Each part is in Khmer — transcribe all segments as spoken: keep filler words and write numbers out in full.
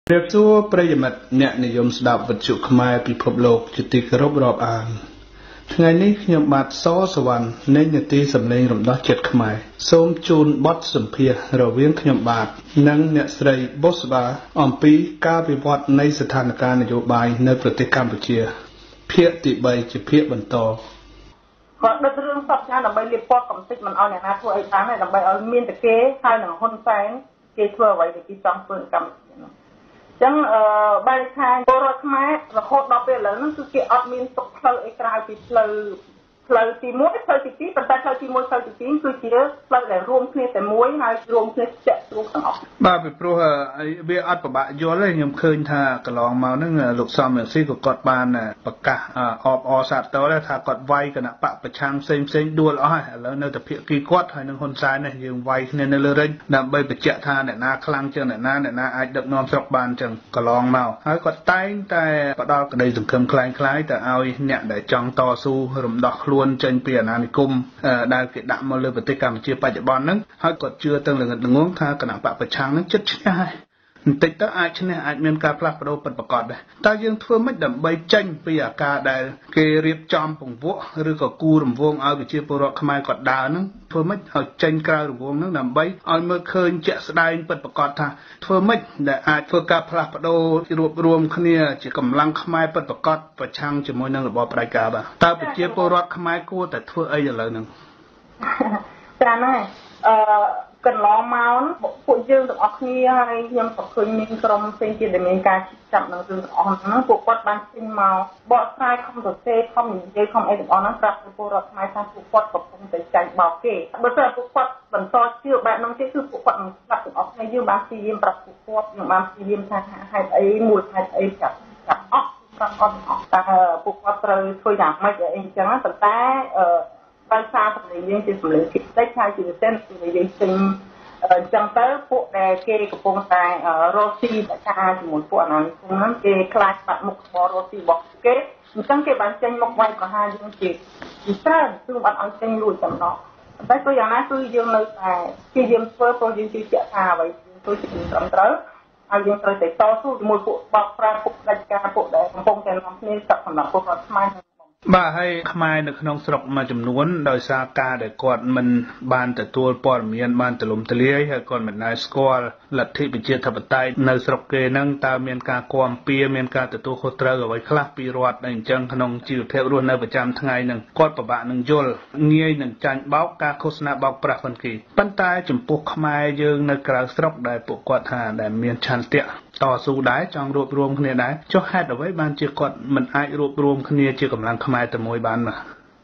เรียบซัวประยมัดเนี่ยนิยมสดับวัตถุขมายพิภพโลกจุติกรบรอบอ่านทั้งไงนี้ยมบาดซ้อสวรรค์ในยติสำเนียงรำดับเจ็ดขมายส้มจูนบอสสมเพียเราเวียงขยมบาดนังเนี่ยใส่บอสบาอมปีก้าวิวัฒน์ในสถานการณ์นโยบายในประเทศกัมพูชีเพียติใบจะเพียบรรทอก็ในเรื่องสับชาติใบเรียบปอกกับติดมันเอาเนี่ยนะทั่วไอ้ร้านเนี่ยใบเอาเมียนตะเก้ให้หนังคนแฝงเกทั่วไว้ในที่จอมปืนกำจังเอ่อบริษัทโบราณแม่เราโคตรดอกเบี้ยเลยนั่นคือเกี่ยวกับมีนตกเพลย์ไอ้กลายเป็นเพลย์เพลย์ตีม้วยเพลย์ตีตีเป็นแต่เพลย์ตีม้วยเพลย์ตีตีคือเกี่ยวเพลย์แต่รวมគ្នាแต่ม้วยให้รวมគ្នាเจ็ดรวมทั้งออกบ้าไปโปรฮะไอ้เบี้ยอัดประบะย้อนเลยยมเคยท่ากระลองมานั่งลูกซ้อมอย่างซี่ก็กดบานน่ะปากกาอ่าออบอสัตว์ตัวแล้วท่ากดไวกันนะปะประชังเซ็งเซ็งดวลอ๋อแล้วเนื้อแต่เพียกีกวดให้หนึ่งคนซ้ายเนี่ยยังไวเนี่ยเนื้อเร่งนำใบไปเจาะท่าเนี่ยนาคลังจังเนี่ยนาเนี่ยนาไอ้ดักนอนสกบานจังกระลองมาให้กดไต่แต่ปะดอกกระดิ่งถึงเคลื่อนคล้ายคล้ายแต่เอาเนี่ยได้จังต่อสู้รำดอกล้วนจังเปลี่ยนนานิคมเอ่อได้เกิดดักมาเลยปฏิกรรมเชื่อปัจจุบันนั้นให้กดเชื่อตั้งหลังหนึ่งงงท่ากระหน่ำปะประชังนั้นจัดใช่ติดต่ออาชนะอาจมีการพลัดประโดดประกอบได้แต่ยังทั่วไม่ดับใบจังไปอาการได้เกเรียบจอมผงวัวหรือก็กูรำวงเอาไปเชื่อปรขมายกอดดาวนั้นทั่วไม่เอาจังกลายรำวงนั้นดับใบเอาเมื่อคืนจะแสดงเป็นประกอบท่าทั่วไม่ได้อาจทั่วการพลัดประโดดรวบรวมขณีจะกำลังขมายเป็นประกอบประชังจะมวยนั่งระบบรายการบ้าแต่ไปเชื่อปรขมายกูแต่ทั่วไอ้อย่างไรนึงจ้าแม่เอ่อกันล้อเมาส์พวกยืนตัวออกนี่ให้ยังตกคืนมีกรมเซ็นจีดมีการจับหนังสือออกนั้นพวกวัดบ้านซินเมาบอสไซคอมตัวเซ่คอมเจคอมเอ็ดออกนั้นกลับไปพวกรถไม้ทางพวกวัดกับพวกใจใจเบาเก๋เมื่อเจอพวกวัดบรรทอเชื่อแบบนั้นคือพวกวัดกลับออกในยืมบางซียิมปรับพวกวัดอย่างบางซียิมทางให้ไอ้มวยให้ไอ้จับจับออกกลับออกออกแต่พวกวัดเลยช่วยอย่างไม่เองจังนั้นแต่เอ่อบางซาสมัยยังจะสมัยที่ได้ใช้จีเส้นสมัยยังจริงจังเตอร์พวกแต่เกย์กับพงแต่โรซีแต่ชาสมุนพวกนั้นพวกนั้นเกย์คลาสบัดมุกบอโรซีบอกเกย์จังเกย์บันเจงมุกไว้ก็หายังจีจีเส้นซึ่งบัดอันเจงลุยจำเนาะแต่ตัวอย่างนั้นคือยังเลยแต่ที่ยังเฟิร์สโปรยังจีเจ้าชาไว้ตัวจีนจำเตอร์เอายังเคยแต่ต่อสู้มวยพวกบอกปลาพวกรายการพวกแต่พงแต่น้องนี่กับสำหรับพวกเราทำไมบ้าให้ขมายในขนมสระมาจำนวนโดยสาการแต่ก่อนมันบานแต่ตัวปอดเมียนบานแต่ลมทะเลให้ก่อนมันนายสกอลลัทธิปิเจตปไตยในสระเกนั่งตามเมียนการความเปียเมียนการแต่ตัวโคตรเอาไว้คลาปีรอดในจังขนมจิ๋วเทรุ่นในประจำทั้งไงหนึ่งกอดประบะหนึ่งโยลเงี้ยหนึ่งจันบ้าการโฆษณาบ้าประพันกีปันตายจมปุกขมายยืงในกลางสระได้ปุกกอดหาได้เมียนชันเตะต่อสู้ได้จองรวบรวมคะแนนได้เจ้าแฮดเอาไว้บานเจียกอดมันไอรวบรวมคะแนนเจียกำลังขมายแต่มวยบานมา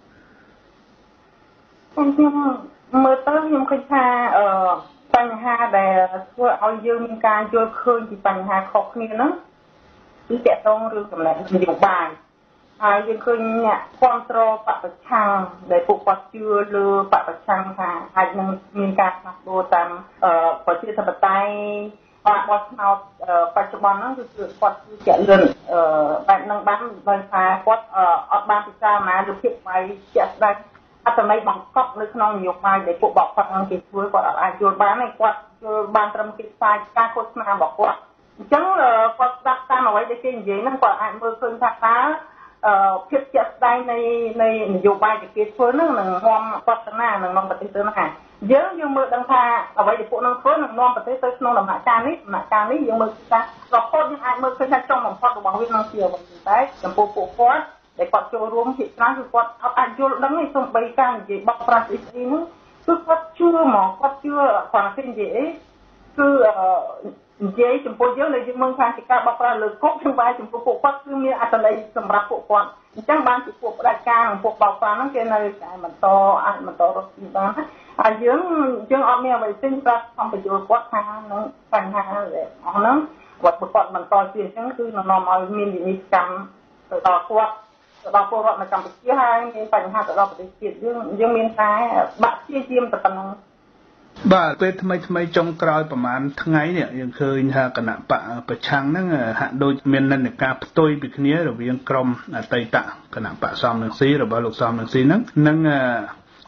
เมื่อต้นยังเคยพาเอ่อปัญหาแต่ว่าเอายืมการโยนคืนที่ปัญหาขอกนี่นะที่จะต้องเรื่องกำลังนโยบายอ่ายังเคยเนี่ยความโตปะประชังได้ปลุกปักเชื่อเรือปะประชังค่ะอาจจะมีการนับดูตามเอ่อประชาธิปไตยว่าวัดเอาปัจจุบันนั้นคือวัดที่จะเลื่อนแบบนั่งบ้านบริษัทวัดออกบ้านพิจารณาหรือเพียงไปจะได้อาจจะไม่บังคับหรือขนมยกมาเด็กพวกบอกฟังอังกฤษช่วยกว่าอาจจะบ้านในวัดบ้านตรมกิจสายการโฆษณาบอกว่าจังวัดรักษาเอาไว้ได้เก่งเยอะนั่นกว่าอาจเมื่อคืนทักษะเพียงจะได้ในในนโยบายจะเกิดขึ้นนั่งหนึ่งมองวัฒนาหนึ่งมองปฏิเสธนะคะเยอะยังมือดังท่าเอาไว้จะพวกนั่งเพื่อนนอนปฏิเสธนอนหลับหน้าจานนี้หน้าจานนี้ยังมือจ้าเราโคตรยังไอ้มือเคยใช้จ้องหลังพอดระวังวิ่งนั่งเสียวบางทีได้ยังปูปูฟอสแต่กอดโจรวมผิดนะคือกอดเอาอายุดังนี้ส่งไปการจีบักปราศอีนึงคือกอดเชื่อหมอกอดเชื่อความเป็นจีคือเย่จมพูเยอะเลยยังมือทางสิการบักปราเลยครบทั้งใบจมพูปูฟอสคือมีอัตลัยสำหรับปูฟอสจังบ้านสิพวกรายการพวกเบาฟ้านั่งเกณฑ์ในการมันโตอ่านมันโตรถดีบ้างอายังยังออกเนี่ยไปสิ้นรักทำประโยชน์วัดทางนั้นปัญหาเลยอ๋อนั้นวัดประกอบมันโตเปลี่ยนจังคือนอนเอามีมีกรรมต่อพวกต่อพวกเราในกรรมไปเชี่ยให้มีปัญหาต่อเราไปเชี่ยยังยังมีท้ายบัตรเชี่ยเจียมแต่ปัญหาบ้าเป็นทำไมทำไมจงกรอยประมาณทั้งไงเนี่ยยังเคยหาขณะปะประชังนั่งหะโดยเมียนนันการตุยปิกเนี้ยหรือยังกรมไตตะขณะปะซ้อมหนังซีหรือว่าลูกซ้อมหนังซีนั่งนั่ง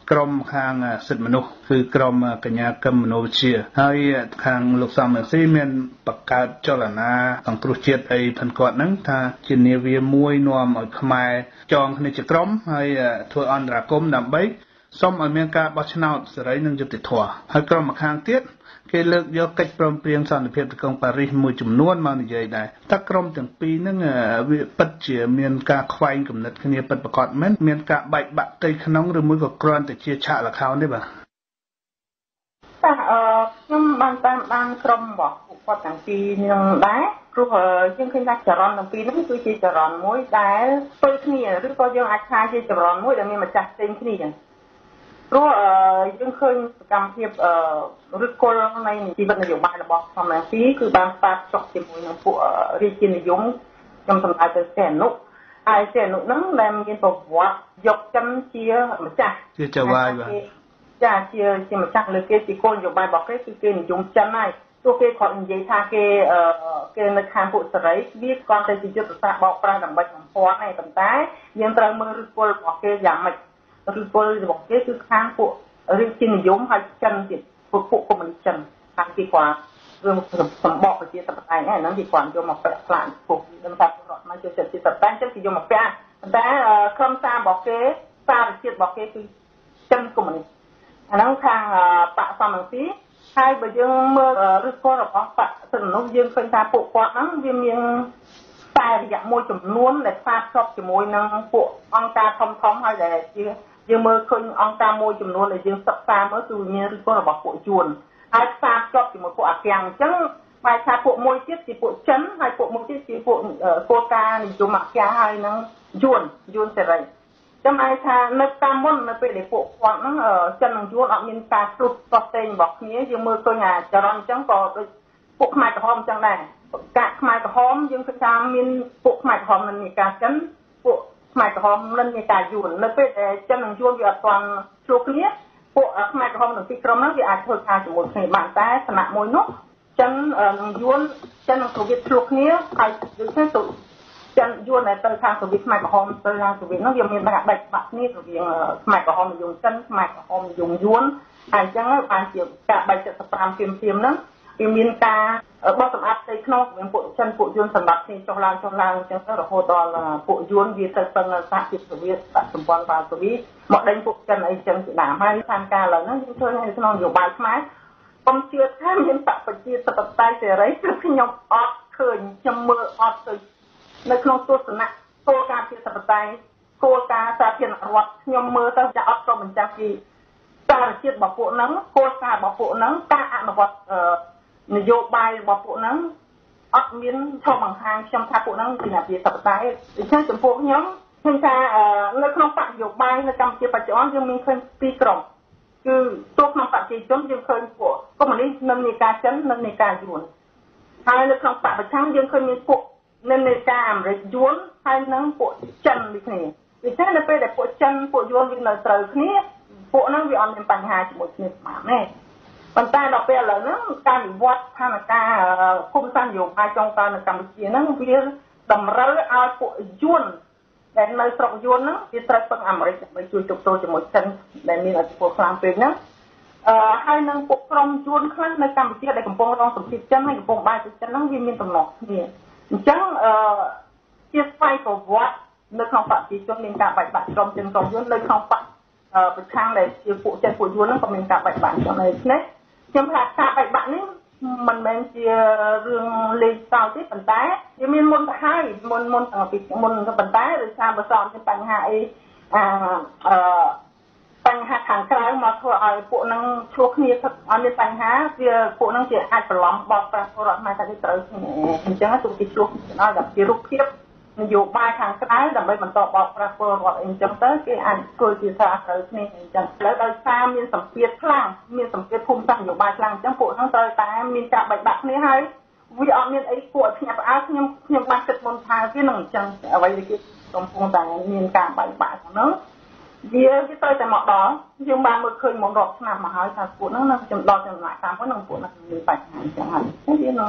ក្រមខាងសិទ្ធិមនុស្សគឺក្រមកញ្ញាកម្មមនោវិជ្ជាហើយខាងលោកសំរងស៊ីមានបង្កើតចលនាសង្គ្រោះជាតិអីផងគាត់ហ្នឹងថាជានាវាមួយនាំឲ្យខ្មែរចងគ្នាជាក្រុមហើយធ្វើអន្តរាគមន៍ដើម្បីសូមឲ្យមានការបោះឆ្នោតសេរីនិងយុត្តិធម៌ហើយក្រុមម្ខាងទៀតគេលើកយកកិច្ចព្រមព្រៀងសន្តិភាពទីក្រុងប៉ារីសមួយចំនួនមកនិយាយដែរតែក្រុមទាំងពីរហ្នឹងវាពិតជាមានការខ្វែងគំនិតគ្នាពិតប្រាកដមែនមានការបែកបាក់ផ្ទៃក្នុងឬមួយក៏គ្រាន់តែជាឆាកល្ខោនទេបាទតែអឺខ្ញុំបានតាមដានក្រុមរបស់ពួកគាត់ទាំងពីរនឹងដែរព្រោះយើងឃើញថាចរន្តទាំងពីរហ្នឹងគឺជាចរន្តមួយដែលស្ទើរគ្នាឬក៏យើងអាចថាជាចរន្តមួយដែលមានម្ចាស់ផ្សេងគ្នាព្រោះយើងឃើញសកម្មភាពឬគល់នៃជីវិតនយោបាយរបស់សំរងស៊ីគឺបានស្តាតចុះជាមួយនឹងពួករាជានិយមខ្ញុំសម្ដៅទៅសេអនុហើយសេអនុហ្នឹងដែលមានប្រវត្តិយកចិនជាម្ចាស់ជាចៅវាយបាទចាជាជាម្ចាស់លើគេជាគោលនយោបាយរបស់គេគឺគេនិយមចិនហើយទោះគេគាត់និយាយថាគេគេនៅខាងពួកសេរីវាគាត់តែជាយុទ្ធសាស្ត្របោកប្រាស់ដើម្បីបំផន់ឯប៉ុន្តែយើងត្រូវមើលឫសគល់របស់គេយ៉ាងម៉េចឬគល់របស់គេគឺខាងពួករាជានិយមហើយចិនទៀតពួកពួកកុម្មុយនីសចិនខាងគេគាត់រឿងសម្បកប្រជាធិបតេយ្យហ្នឹងគេគាត់យកមកប្រាក់ផ្លាកពួកខ្ញុំថារដ្ឋមកចូលចិត្តជាតិតតែអញ្ចឹងគេយកមកប្រាក់ប៉ុន្តែក្រុមសាររបស់គេសារជាតិរបស់គេគឺចិនកុម្មុយនីសអាហ្នឹងខាងបកសំរងស៊ីហើយបើយើងមើលឫសគល់របស់បកសិទ្ធិមនុស្សយើងឃើញថាពួកគាត់ហ្នឹងវាមានតែរយៈមួយចំនួនដែលផ្សារភ្ជាប់ជាមួយនឹងពួកអង្គការធំធំហើយដែលជាយើងមើលឃើញអង្គការមួយចំនួនដែលយើងសិក្សាមើលគឺមានឫសគល់របស់ពួកយួនហើយផ្សារភ្ជាប់ជាមួយពួកអាគាំងអញ្ចឹងបែរថាពួកមួយទៀតជាពួកចិនហើយពួកមួយទៀតជាពួកគោលការណ៍និយមអាគាំងហើយនឹងយួនយួនសេរីចាំឯថានៅតាមមុននៅពេលដែលពួកគាត់ហ្នឹងចិននិងយួនអត់មានការស្រុះតស្ទែងរបស់គ្នាយើងមើលឃើញអាចរន្តអញ្ចឹងក៏ដូចពួកខ្មែរក្រហមអញ្ចឹងដែរកាកខ្មែរក្រហមយើងគិតថាមានពួកខ្មែរក្រហមនឹងមានការចិនពួកខ្មែរក្រហមនឹងមានការយួននៅពេលដែលចិននិងយួនវាអត់ទាន់ជួបគ្នាពួកខ្មែរក្រហមទាំងពីរក្រុមហ្នឹងវាអាចធ្វើការជាមួយគ្នាបានតែឋានៈមួយនោះចិននិងយួនចិននិងសូវៀតជួបគ្នាហើយដូចនេះទៅចិនយួនដែលទៅខាងសូវៀតខ្មែរក្រហមទៅខាងសូវៀតហ្នឹងវាមានការបែកបាក់គ្នារវាងខ្មែរក្រហមនិយមចិនខ្មែរក្រហមនិយមយួនហើយអញ្ចឹងបានជាការបែកសិបប្រាំព្រាមព្រាមហ្នឹងវាមានការបោះសម្អាតផ្ទៃក្នុងមានពួកចិនពួកយួនសម្រាប់គ្នាចុះឡើងចុះឡើងអញ្ចឹងទៅរហូតដល់ពួកយួនវាទៅស្ទឹងសហភាពសូវៀតដាក់សម្ព័ន្ធបាល់សូវៀតមកដេញពួកចិនអីចឹងជាដើមហើយតាមការឡើងហ្នឹងយើងឃើញនៅក្នុងនយោបាយខ្មែរខ្ញុំជឿថាមានបកប្រជាធិបតេយ្យសេរីគឺខ្ញុំអត់ឃើញខ្ញុំមើលអត់ទៅនៅក្នុងទស្សនៈគោលការណ៍ប្រជាធិបតេយ្យគោលការណ៍សាធារណរដ្ឋខ្ញុំមើលទៅចាអត់ក៏បញ្ជាក់ពីសារជាតិរបស់ពួកហ្នឹងគោលការណ៍របស់ពួកហ្នឹងការអនុវត្តនយោបាយរបស់ពួកហ្នឹងអត់មានឈប់បង្ហាញខ្ញុំថាពួកហ្នឹងជាអ្នកវិទ្យាសាស្ត្រតែដូច្នេះចំពោះខ្ញុំឃើញថានៅក្នុងបកនយោបាយនៅកម្ពុជាបច្ចុប្បន្នយើងមានឃើញពីរក្រុមគឺទោះក្នុងបកប្រជាជនយើងឃើញពួកកុម្មុយនីសនិងនេការចិននិងនេការយួនហើយនៅក្នុងបកប្រឆាំងយើងឃើញមានពួកនៅនេការអាមេរិកយួនហើយនិងពួកចិនដូចគ្នាដូច្នេះនៅពេលដែលពួកចិនពួកយួនវានៅត្រូវគ្នាពួកហ្នឹងវាអត់មានបញ្ហាជាមួយគ្នាស្មានទេប៉ុន្តែដល់ពេលឥឡូវហ្នឹងការវិវត្តស្ថានភាពគុំសន្តិយោបាយចុងក្រោយនៅកម្ពុជាហ្នឹងវាតម្រូវឲ្យពួកយួនដែលនៅស្រុកយួនហ្នឹងវាត្រូវពឹងអាមេរិកដើម្បីជួយទប់ទល់ជាមួយចិនដែលមានឥទ្ធិពលខ្លាំងពេកហ្នឹងអឺហើយនឹងពួកក្រុមយួនខ្លះនៅកម្ពុជាដែលកំពុងរងសម្ពាធចិនហើយកំពុងបែកទៅចិនហ្នឹងវាមានទំនាស់គ្នាអញ្ចឹងអឺជាស្វ័យប្រវត្តិនៅក្នុងបកប្រជាជនមានការបែកបាក់ក្រុមចិនក្រុមយួននៅក្នុងបកប្រឆាំងដែលជាពួកចិនពួកយួនហ្នឹងក៏មានការបែកបាក់ចឹងដែរនេះខ្ញុំថាការបែកបាក់នេះមិនមែនជារឿងលេងសើចទេប៉ុន្តែវាមានមុនទៅហើយមុនមុនតាំងពីមុនទៅប៉ុន្តែដោយសារបើសំជាបញ្ហាអីអឺបញ្ហាខាងក្រៅមកធ្វើឲ្យពួកហ្នឹងឆ្លោះគ្នាអត់មានបញ្ហាវាពួកហ្នឹងជាអាចប្រឡំបោកប្រាស់ពលរដ្ឋខ្មែរថាគេត្រូវគ្នាអញ្ចឹងទូគេឆ្លោះដល់តែជារូបភាពនយោបាយខាងក្រៅដើម្បីបន្តបោកប្រាស់ពលរដ្ឋអីចឹងទៅគេអាចធ្វើជាថាត្រូវគ្នាអញ្ចឹងឥឡូវដោយសារមានសម្ពាធខ្លាំងមានសម្ពាធភូមិសាស្ត្រនយោបាយខ្លាំងអញ្ចឹងពួកហ្នឹងត្រូវតែមានការបែកបាក់គ្នាហើយវាអត់មានអីគួរឲ្យភ្ញាក់ផ្អើលខ្ញុំខ្ញុំបានគិតមុនថាវានឹងអញ្ចឹងអ្វីដែលគេកំពុងតែមានការបែកបាក់ហ្នឹងវាវាត្រូវតែមកដល់យើងបានមើលឃើញមុនរាប់ឆ្នាំមកហើយថាពួកហ្នឹងនឹងចំដល់ចំណាក់តាមហ្នឹងពួកហ្នឹងមានបញ្ហាអញ្ចឹងហើយវានឹង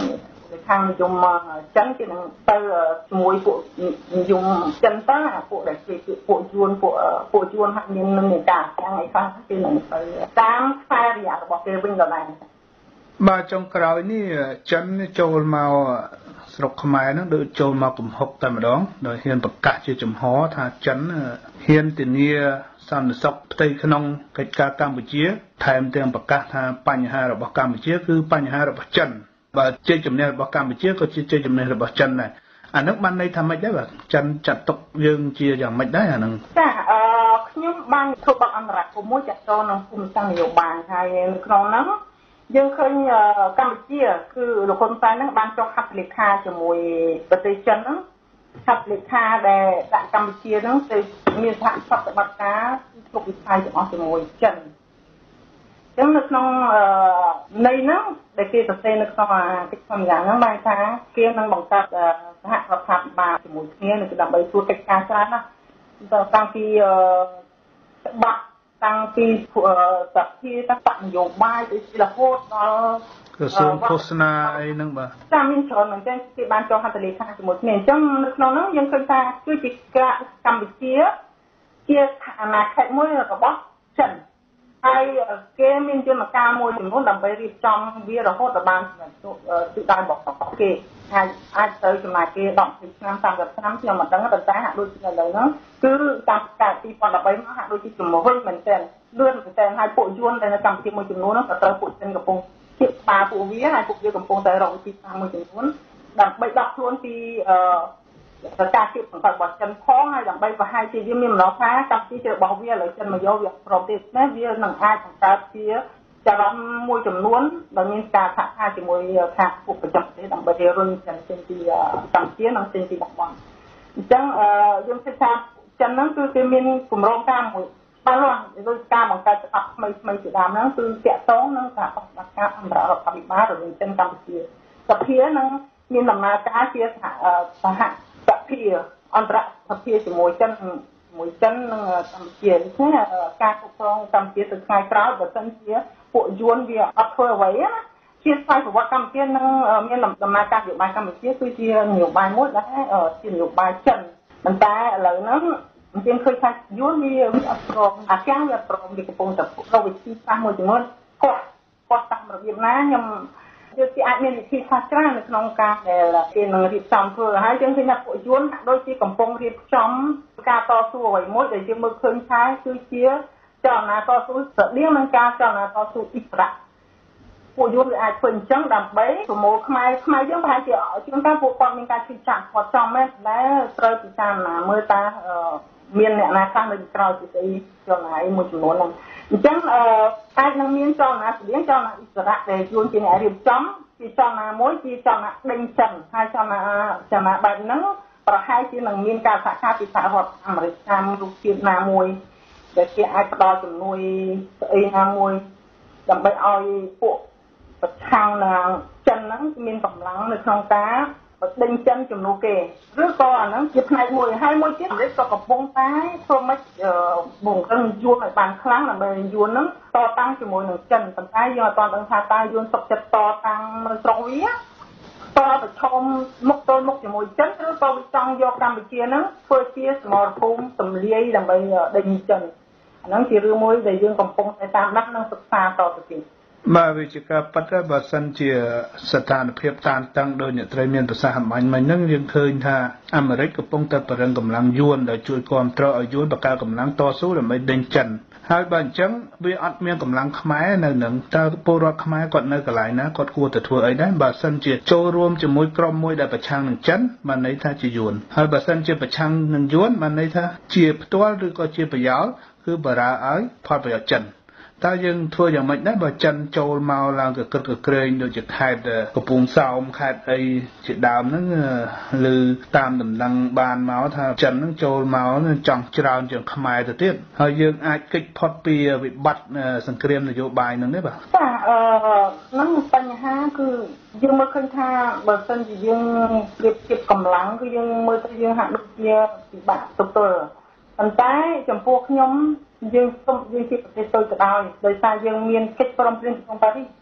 ខាងនិយមចិនគេនឹងទៅជាមួយពួកនិយមចិនតាពួកដែលគេពួកយួនពួកពួកយួនហាក់មាននឹងការខាងអីខ្លះគេនឹងទៅតាមខ្សែរយៈរបស់គេវិញដល់ដែរបាទចុងក្រោយនេះចិនចូលមកស្រុកខ្មែរហ្នឹងដូចចូលមកកំហុកតែម្ដងដោយហ៊ានប្រកាសជាចំហថាចិនហ៊ានធានាសន្តិសុខផ្ទៃក្នុងកិច្ចការកម្ពុជាថែមទាំងប្រកាសថាបញ្ហារបស់កម្ពុជាគឺបញ្ហារបស់ចិនបើជ័យជំនះរបស់កម្ពុជាក៏ជាជ័យជំនះរបស់ចិនដែរអានោះបានន័យថាម៉េចដែរបាទចិនចាត់ទុកយើងជាយ៉ាងម៉េចដែរអាហ្នឹងចាអឺខ្ញុំបានធ្វើបទអន្តរជាតិមួយចាក់តនឹងភូមិសាស្ត្រនយោបាយហើយនៅក្នុងហ្នឹងយើងឃើញកម្ពុជាគឺលោកហ៊ុនសែនហ្នឹងបានចុះហត្ថលេខាជាមួយប្រទេសចិនហ្នឹងហត្ថលេខាដែលដាក់កម្ពុជាហ្នឹងទៅមានសហប្រតិបត្តិការគ្រប់វិស័យទាំងអស់ជាមួយចិនអញ្ចឹងនៅក្នុងន័យហ្នឹងដែលគេសរសេរនៅក្នុងកិច្ចសន្យាហ្នឹងបានថាគេនឹងបង្កើតសហរដ្ឋាភិបាលជាមួយគ្នានៅដើម្បីធ្វើកិច្ចការច្រើនណាស់តាំងពីច្បាប់តាំងពីសភាតាំងនយោបាយទៅរហូតដល់ក្រសួងឃោសនាអីហ្នឹងបាទចាមានច្រើនមែនទែនគេបានចុះហត្ថលេខាជាមួយគ្នាអញ្ចឹងនៅក្នុងហ្នឹងយើងឃើញថាគឺជាកម្ពុជាជាអាណាខេត្តមួយរបស់ចិនហើយគេមានយន្តការមួយចំនួនដើម្បីរៀបចំវារហូតដល់បានទិសដៅរបស់គេហើយអាចទៅចំណាយគេដប់ឆ្នាំសាមសិបឆ្នាំខ្ញុំមិនដឹងតែតែហាក់ដូចជាឥឡូវហ្នឹងគឺតាមកាលពីពីរពាន់ដប់បីមកហាក់ដូចជាជំរុញមែនទែនលឿនមែនទែនហើយពួកយួនដែលនៅកម្ពុជាមួយចំនួនហ្នឹងក៏ត្រូវពួកចិនកំពុងជិះបាពួកវាហើយពួកវាកំពុងតែរកវិធីសាស្ត្រមួយចំនួនដើម្បីដកខ្លួនពីអឺការជិះសង្កត់របស់ចិនផងហើយដើម្បីបង្ហាញជាវាមានម្ដងថាកម្ពុជាជារបស់វាឥឡូវចិនមកយកវាព្រមទេណាវានឹងអាចបង្កើតជាចរន្តមួយចំនួនដែលមានការសហការជាមួយខាងពួកប្រចាំប្រទេសដើម្បីរុញចិនចេញពីកម្ពុជានិងចេញពីតំបន់អញ្ចឹងយើងគិតថាចិនហ្នឹងគឺគេមានគម្រោងការមួយបានលាស់ដោយការបង្កើតច្បាប់ថ្មីថ្មីជាដើមហ្នឹងគឺតាក់ទងនឹងការបដិការអន្តររដ្ឋាភិបាលរវាងចិនកម្ពុជាសភានឹងមានដំណើរការជាសហសភាអន្តរសភាជាមួយចិនជាមួយចិននិងកម្ពុជានេះការគ្រប់គ្រងកម្ពុជាទៅថ្ងៃក្រោយបើមិនជាពួកយួនវាអត់ធ្វើអ្វីណាជាស្វ័យប្រវត្តិកម្ពុជានឹងមានដំណើរការនយោបាយកម្ពុជាគឺជានយោបាយមួយដែលជានយោបាយចិនប៉ុន្តែឥឡូវហ្នឹងយើងឃើញថាយួនវាអត់ព្រមអាកាំងវាអត់ព្រមវាកំពុងតែរកវិធីសាស្ត្រមួយចំនួនគាត់គាត់តាមរបៀបណាខ្ញុំយើងគេអាចមានវិធីសាស្ត្រច្រើននៅក្នុងការដែលគេនឹងរៀបចំធ្វើហើយយើងឃើញថាពួកយួនហាក់ដូចជាកំពុងរៀបចំការតស៊ូអ្វីមួយដែលយើងមើលឃើញថាគឺជាចលនាតស៊ូស្រដៀងនឹងការចលនាតស៊ូអ៊ីស្រាអែលពួកយួនវាអាចធ្វើអញ្ចឹងដើម្បីប្រមូលខ្មែរខ្មែរយើងប្រហែលជាជួនកាលពួកគាត់មានការជឿចាក់គាត់ចង់មែនតែត្រូវពិចារណាមើលតាមានអ្នកណាខ្លះនៅក្រៅពីស្អីចលនាអីមួយចំនួនហ្នឹងអញ្ចឹងអាចនឹងមានចលនាស្តៀងចលនាអ៊ីស្រាអែលដែលយួនជាអ្នករៀបចំជាចលនាមួយជាចលនាដេញចិនហើយចលនាចលនាបែបហ្នឹងប្រហែលជានឹងមានការសហការពីសហរដ្ឋអាមេរិកតាមរូបភាពណាមួយដែលគេអាចផ្ដល់ជំនួយស្អីណាមួយដើម្បីឲ្យពួកប្រឆាំងនឹងចិនហ្នឹងមានកម្លាំងនៅក្នុងការបដិញ្ញចិនជំនួសគេឬក៏អាហ្នឹងជាផ្នែកមួយហើយមួយទៀតអាមេរិកក៏កំពុងតែធ្វើម៉េចបង្រឹងយួនឲ្យបានខ្លាំងដើម្បីយួនហ្នឹងតតាំងជាមួយនឹងចិនប៉ុន្តែយើងអត់ទាន់ដឹងថាតើយួនសុខចិត្តតតាំងនៅស្រុកវាតប្រឈមមុខទល់មុខជាមួយចិនឬក៏វាចង់យកកម្ពុជាហ្នឹងធ្វើជាសមរភូមិទម្លាយដើម្បីដេញចិនអាហ្នឹងជារឿងមួយដែលយើងកំពុងតែតាមដាននិងសិក្សាតទៅទៀតបាទវាជាការប៉ັດតែបើសិនជាស្ថានភាពតានតឹងដោយអ្នកត្រីមានប្រសាសន៍អំបញ្ញមិញហ្នឹងយើងឃើញថាអាមេរិកកំពុងតែបរិងកម្លាំងយួនដែលជួយគ្រប់គ្រងឲ្យយួនបង្កើតកម្លាំងតស៊ូដើម្បីដេញចិនហើយបើអញ្ចឹងវាអត់មានកម្លាំងខ្មែរនៅនឹងតើពលរដ្ឋខ្មែរគាត់នៅកន្លែងណាគាត់គួរតែធ្វើអីដែរបើសិនជាចូលរួមជាមួយក្រុមមួយដែលប្រឆាំងនឹងចិនបានន័យថាជាយួនហើយបើសិនជាប្រឆាំងនឹងយួនបានន័យថាជាផ្ទាល់ឬក៏ជាប្រយោលគឺបារើឲ្យផលប្រយោជន៍ចិនតើយើងធ្វើយ៉ាងម៉េចដែរបើចិនចូលមកឡើងកក្រឹកកក្រែងដូចជាខេត្តកំពង់សោមខេត្តអីជាដើមហ្នឹងឬតាមដំណឹងបានមកថាចិនហ្នឹងចូលមកចង់ច្រើនជាងខ្មែរទៅទៀតហើយយើងអាចគេចផុតពីវិបត្តិសង្គ្រាមនយោបាយហ្នឹងទេបាទចាអឺហ្នឹងបញ្ហាគឺយើងមើលឃើញថាបើសិនជាយើងប្រៀបធៀបកម្លាំងគឺយើងមើលទៅយើងហាក់ដូចជាពិបាកទទួលប៉ុន្តែចំពោះខ្ញុំយើងសូមយើងជាប្រទេសតូចក៏ដោយដោយសារយើងមានកិច្ចព្រមព្រៀងក្នុងប៉ារីស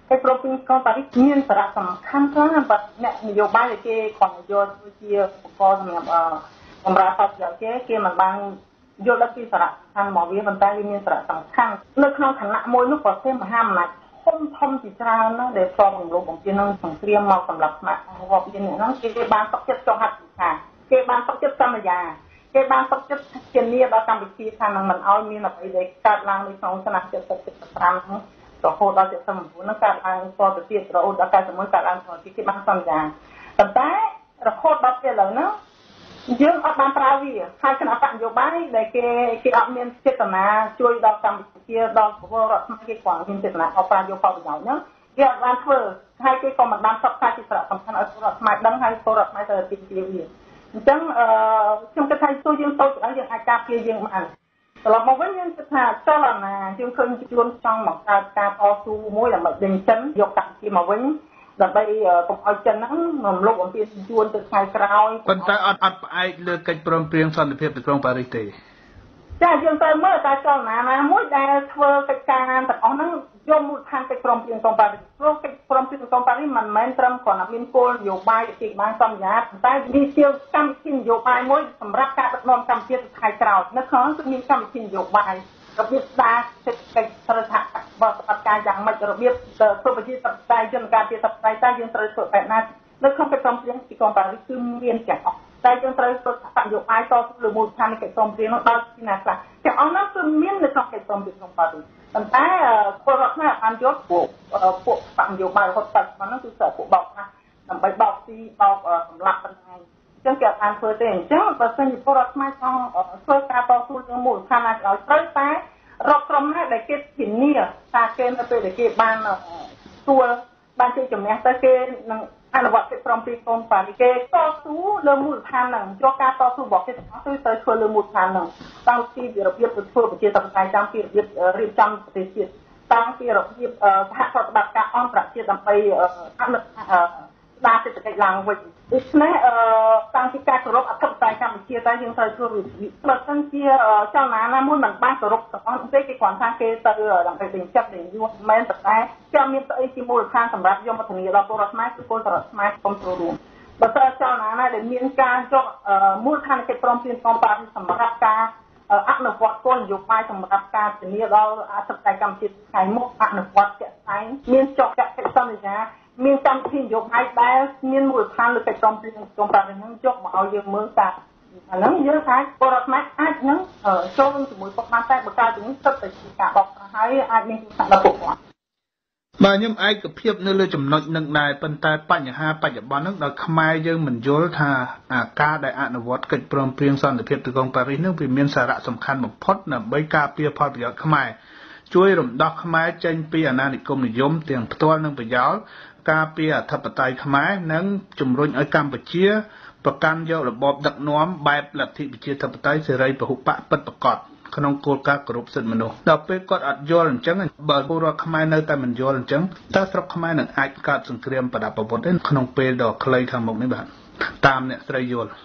កិច្ចព្រមព្រៀងកងប៉ារីសមានសារៈសំខាន់ខ្លាំងបាទអ្នកនយោបាយគេគាត់យកធ្វើជាឧបករណ៍សម្រាប់បម្រើផលប្រយោជន៍គេគេមិនបានយល់ដល់ពីសារៈសំខាន់របស់វាប៉ុន្តែវាមានសារៈសំខាន់នៅក្នុងឋានៈមួយនោះប្រទេសមហាអំណាចធំធំជាច្រើនណាស់ដែលធ្លាប់រំលោភបំពាននឹងសង្គ្រាមមកសម្រាប់ស្មារតីរបស់យើងហ្នឹងគេបានសុខចិត្តចុះហត្ថលេខាគេបានសុខចិត្តសន្យាគេបានសុខចិត្តធានាដល់កម្ពុជាថានឹងមិនឲ្យមានអ្វីដែលកើតឡើងនៅក្នុងឆ្នាំเจ็ดสิบ เจ็ดสิบห้าហ្នឹងរហូតដល់เจ็ดสิบเก้าហ្នឹងកើតឡើងតទៅទៀតរហូតដល់เก้าสิบเอ็ดកើតឡើងតទៅទៀតគេបានសន្យាប៉ុន្តែរហូតដល់ពេលឥឡូវហ្នឹងយើងអត់បានប្រើវាហើយគណៈបកនយោបាយដែលគេគេអត់មានចេតនាជួយដល់កម្ពុជាដល់ពលរដ្ឋខ្មែរគេគាត់មានចេតនាអបប្រាយកផលប្រយោជន៍ហ្នឹងគេអត់បានធ្វើហើយគេក៏មិនបានផ្សព្វផ្សាយពីសារៈសំខាន់ឲ្យពលរដ្ឋខ្មែរដឹងហើយពលរដ្ឋខ្មែរទៅទីទាវាអញ្ចឹងអឺខ្ញុំគិតថាទោះយើងតូចដល់យើងអាចការពារយើងបានត្រឡប់មកវិញយើងគិតថាចលនាយើងឃើញខ្លួនចង់មកកើតការតស៊ូមួយដើម្បីដេញចិនយកកម្ពុជាមកវិញដើម្បីកុំឲ្យចិនហ្នឹងរំលោភអំពាវនាវទៅថ្ងៃក្រោយប៉ុន្តែអត់អត់ផ្អែកលើកិច្ចព្រមព្រៀងសន្តិភាពទីក្រុងប៉ារីសទេចាយើងទៅមើលការចលនាណាមួយដែលធ្វើកិច្ចការទាំងអស់ហ្នឹងយកមូលដ្ឋានកិច្ចព្រមព្រៀងក្រុងប៉ារីសព្រោះកិច្ចព្រមព្រៀងក្រុងប៉ារីសមិនមែនត្រឹមគ្រាន់តែមានគោលនយោបាយទីបានសន្យាប៉ុន្តែវាជាកម្មវិធីនយោបាយមួយសម្រាប់ការដឹកនាំកម្ពុជាទៅថ្ងៃក្រោយនៅក្នុងគឺមានកម្មវិធីនយោបាយរបៀបស្ដារសេដ្ឋកិច្ចត្រូវថាបបបការយ៉ាងម៉េចរបៀបធ្វើប្រជាធិបតេយ្យយន្តការប្រជាធិបតេយ្យតែយើងត្រូវធ្វើបែបណានៅក្នុងកិច្ចព្រមព្រៀងទីក្រុងប៉ារីសគឺមានទាំងអស់តែយើងត្រូវធ្វើបនយោបាយតស៊ូលើមូលដ្ឋាននៃកិច្ចព្រមព្រៀងនោះដល់ពីណាខ្លះទាំងអស់នោះគឺមាននៅក្នុងកិច្ចព្រមព្រៀងក្រុងប៉ារីសប៉ុន្តែពលរដ្ឋខ្មែរបានយកពួកពួកបនយោបាយរហូតដល់ប៉ុណ្ណឹងគឺsợពួកបោកណាដើម្បីបោកទីបោកសម្លាប់ប៉ុណ្ណឹងអញ្ចឹងគេអត់បានធ្វើទេអញ្ចឹងបើសិនជាពលរដ្ឋខ្មែរចង់ធ្វើការតស៊ូលើមូលដ្ឋានណាក៏ត្រូវតែរកក្រុមណាដែលគេធានាថាគេនៅពេលដែលគេបានទួលបានជាជំនះទៅគេនឹងអនុវត្តកិច្ចព្រមព្រៀងក្រុងប៉ារីសគេតស៊ូលើមូលដ្ឋានហ្នឹងយកការតស៊ូរបស់គេទាំងអស់គឺទៅធ្វើលើមូលដ្ឋានហ្នឹងតាំងពីរបៀបទៅធ្វើប្រជាធិបតេយ្យតាំងពីរបៀបរៀបចំប្រទេសជាតិតាំងពីរបៀបសហប្រតិបត្តិការអន្តរជាតិដើម្បីអនុស្ដារសេដ្ឋកិច្ចឡើងវិញដូច្នេះតាំងពីការគោរពអធិបតេយ្យកម្ពុជាតែយើងត្រូវធ្វើវិធីបើសិនជាចលនាណាមួយមិនបានគោរពទាំងអស់ទេគេគ្រាន់ថាគេទៅដើម្បីបញ្ចប់នឹងយួនមិនមែនតែចាំមានស្អីជាមូលដ្ឋានសម្រាប់យកមកធានាដល់ពលរដ្ឋខ្មែរគឺពលរដ្ឋខ្មែរគុំចូលរួមបើសិនចលនាណាដែលមានការយកមូលដ្ឋានកិច្ចព្រមព្រៀងក្រុងប៉ារីសសម្រាប់ការអនុវត្តគោលនយោបាយសម្រាប់ការធានាដល់អធិបតេយ្យកម្ពុជាថ្ងៃមុខអនុវត្តជាក់ស្ដែងមានចុះកិច្ចសន្យាមានកម្មវិធីនយោបាយដែលមានមូលដ្ឋានលើកិច្ចព្រមព្រៀងក្រុងប៉ារីសហ្នឹងយកមកឲ្យយើងមើលតាអាហ្នឹងយើងអាចពលរដ្ឋខ្មែរអាចហ្នឹងចូលជាមួយពុកបានតែបើកើតជំងឺទឹកទៅជាការបោកប្រាស់ហើយអាចមានគ្រោះថ្នាក់ដល់ពួកគាត់បាទខ្ញុំឯកភាពនៅលើចំណុចនឹងដែរប៉ុន្តែបញ្ហាបច្ចុប្បន្នហ្នឹងដល់ខ្មែរយើងមិនយល់ថាអាការដែលអនុវត្តកិច្ចព្រមព្រៀងសន្តិភាពទីក្រុងប៉ារីសហ្នឹងវាមានសារៈសំខាន់បំផុតដើម្បីការពារផលប្រយោជន៍ខ្មែរជួយរំដោះខ្មែរចេញពីអាណានិគមនិយមទាំងផ្ទាល់និងប្រយោលការពារអធិបតេយ្យខ្មែរនិងជំរុញឲ្យកម្ពុជាប្រកាន់យករបបដឹកនាំបែបលទ្ធិប្រជាធិបតេយ្យសេរីពហុបកពិតប្រាកដក្នុងគោលការណ៍គោរពសិទ្ធិមនុស្សដល់ពេលគាត់អត់យល់អញ្ចឹងបើពលរដ្ឋខ្មែរនៅតែមិនយល់អញ្ចឹងតើស្រុកខ្មែរនឹងអាចកើតសង្គ្រាមប្រដាប់អាវុធទេក្នុងពេលដ៏ខ្លីខាងមុខនេះបាទតាមអ្នកស្រីយល់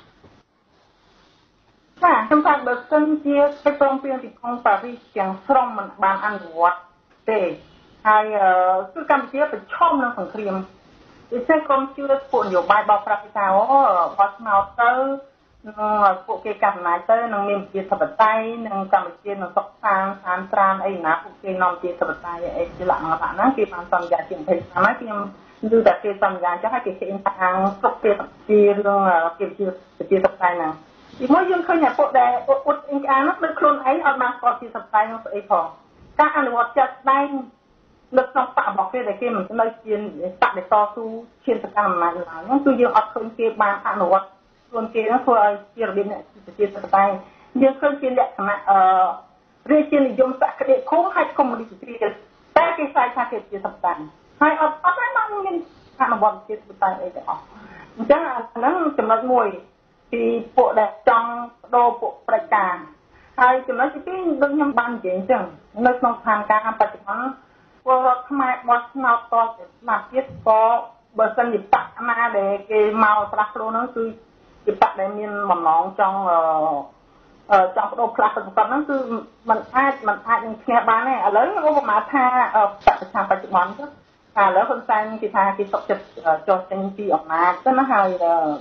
ចាខ្ញុំថាបើសិនជាកិច្ចព្រមព្រៀងទីក្រុងប៉ារីសទាំងស្រុងមិនបានអនុវត្តទេហើយគឺកម្ពុជាប្រឈមនឹងសង្គ្រាមដូច្នេះក្រុមជឿពួកនយោបាយបោកប្រាស់ថាអូបោះឆ្នោតទៅនឹងពួកគេកាន់អំណាចទៅនឹងមានប្រជាធិបតេយ្យនឹងកម្ពុជានឹងសុខសាន្តស្អាតស្រានអីណាពួកគេនាំជាធិបតេយ្យអីជាលក្ខណៈហ្នឹងគេបានសន្យាជាยี่สิบឆ្នាំហើយខ្ញុំឮតែគេសន្យាចឹងហើយគេចេញខាងគ្រប់គេជារឿងគេជាប្រជាធិបតេយ្យហ្នឹងពីមួយយើងឃើញតែពួកដែលអ៊ុតអ៊ុតអ៊ីងអានោះដូចខ្លួនឯងអត់បានស្គាល់ជាធិបតេយ្យនោះស្អីផងការអនុវត្តចាត់ស្ដែងលើក្នុងបករបស់គេដែលគេមិននៅជាបកដែលតស៊ូឈានទៅកាន់អំណាចឡើយហ្នឹងគឺយើងអត់ឃើញគេបានអនុវត្តខ្លួនគេហ្នឹងធ្វើឲ្យជារបៀបអ្នកប្រជាធិបតេយ្យយើងឃើញជាលក្ខណៈអឺរាជានិយមសក្តិភូមិហើយកុម្មុយនីសតែគេខ្លាចថាគេជាធិបតេយ្យហើយអត់អត់បានមានអនុវត្តជាធិបតេយ្យអីទាំងអស់អញ្ចឹងអាហ្នឹងចំណុចមួយពីពួកដែលចង់បដូរពួកប្រតិការហើយចំណុចទីពីរដូចខ្ញុំបាននិយាយអញ្ចឹងនៅក្នុងស្ថានភាពបច្ចុប្បន្នពលរដ្ឋខ្មែរបោះឆ្នោតតទៅណាទៀតក៏បើសិនជាបកណាដែលគេមកផ្លាស់ប្ដូរហ្នឹងគឺជាបកដែលមានបំណងចង់អឺចង់បដូរផ្លាស់ប្រកបហ្នឹងគឺมันអាចมันអាចនឹងឈ្នះបានទេឥឡូវឧបមាថាបកប្រឆាំងបច្ចុប្បន្នទៅ à lỡ con sang thì tha cái sọc chật cho sinh phi ở mà tức nó hơi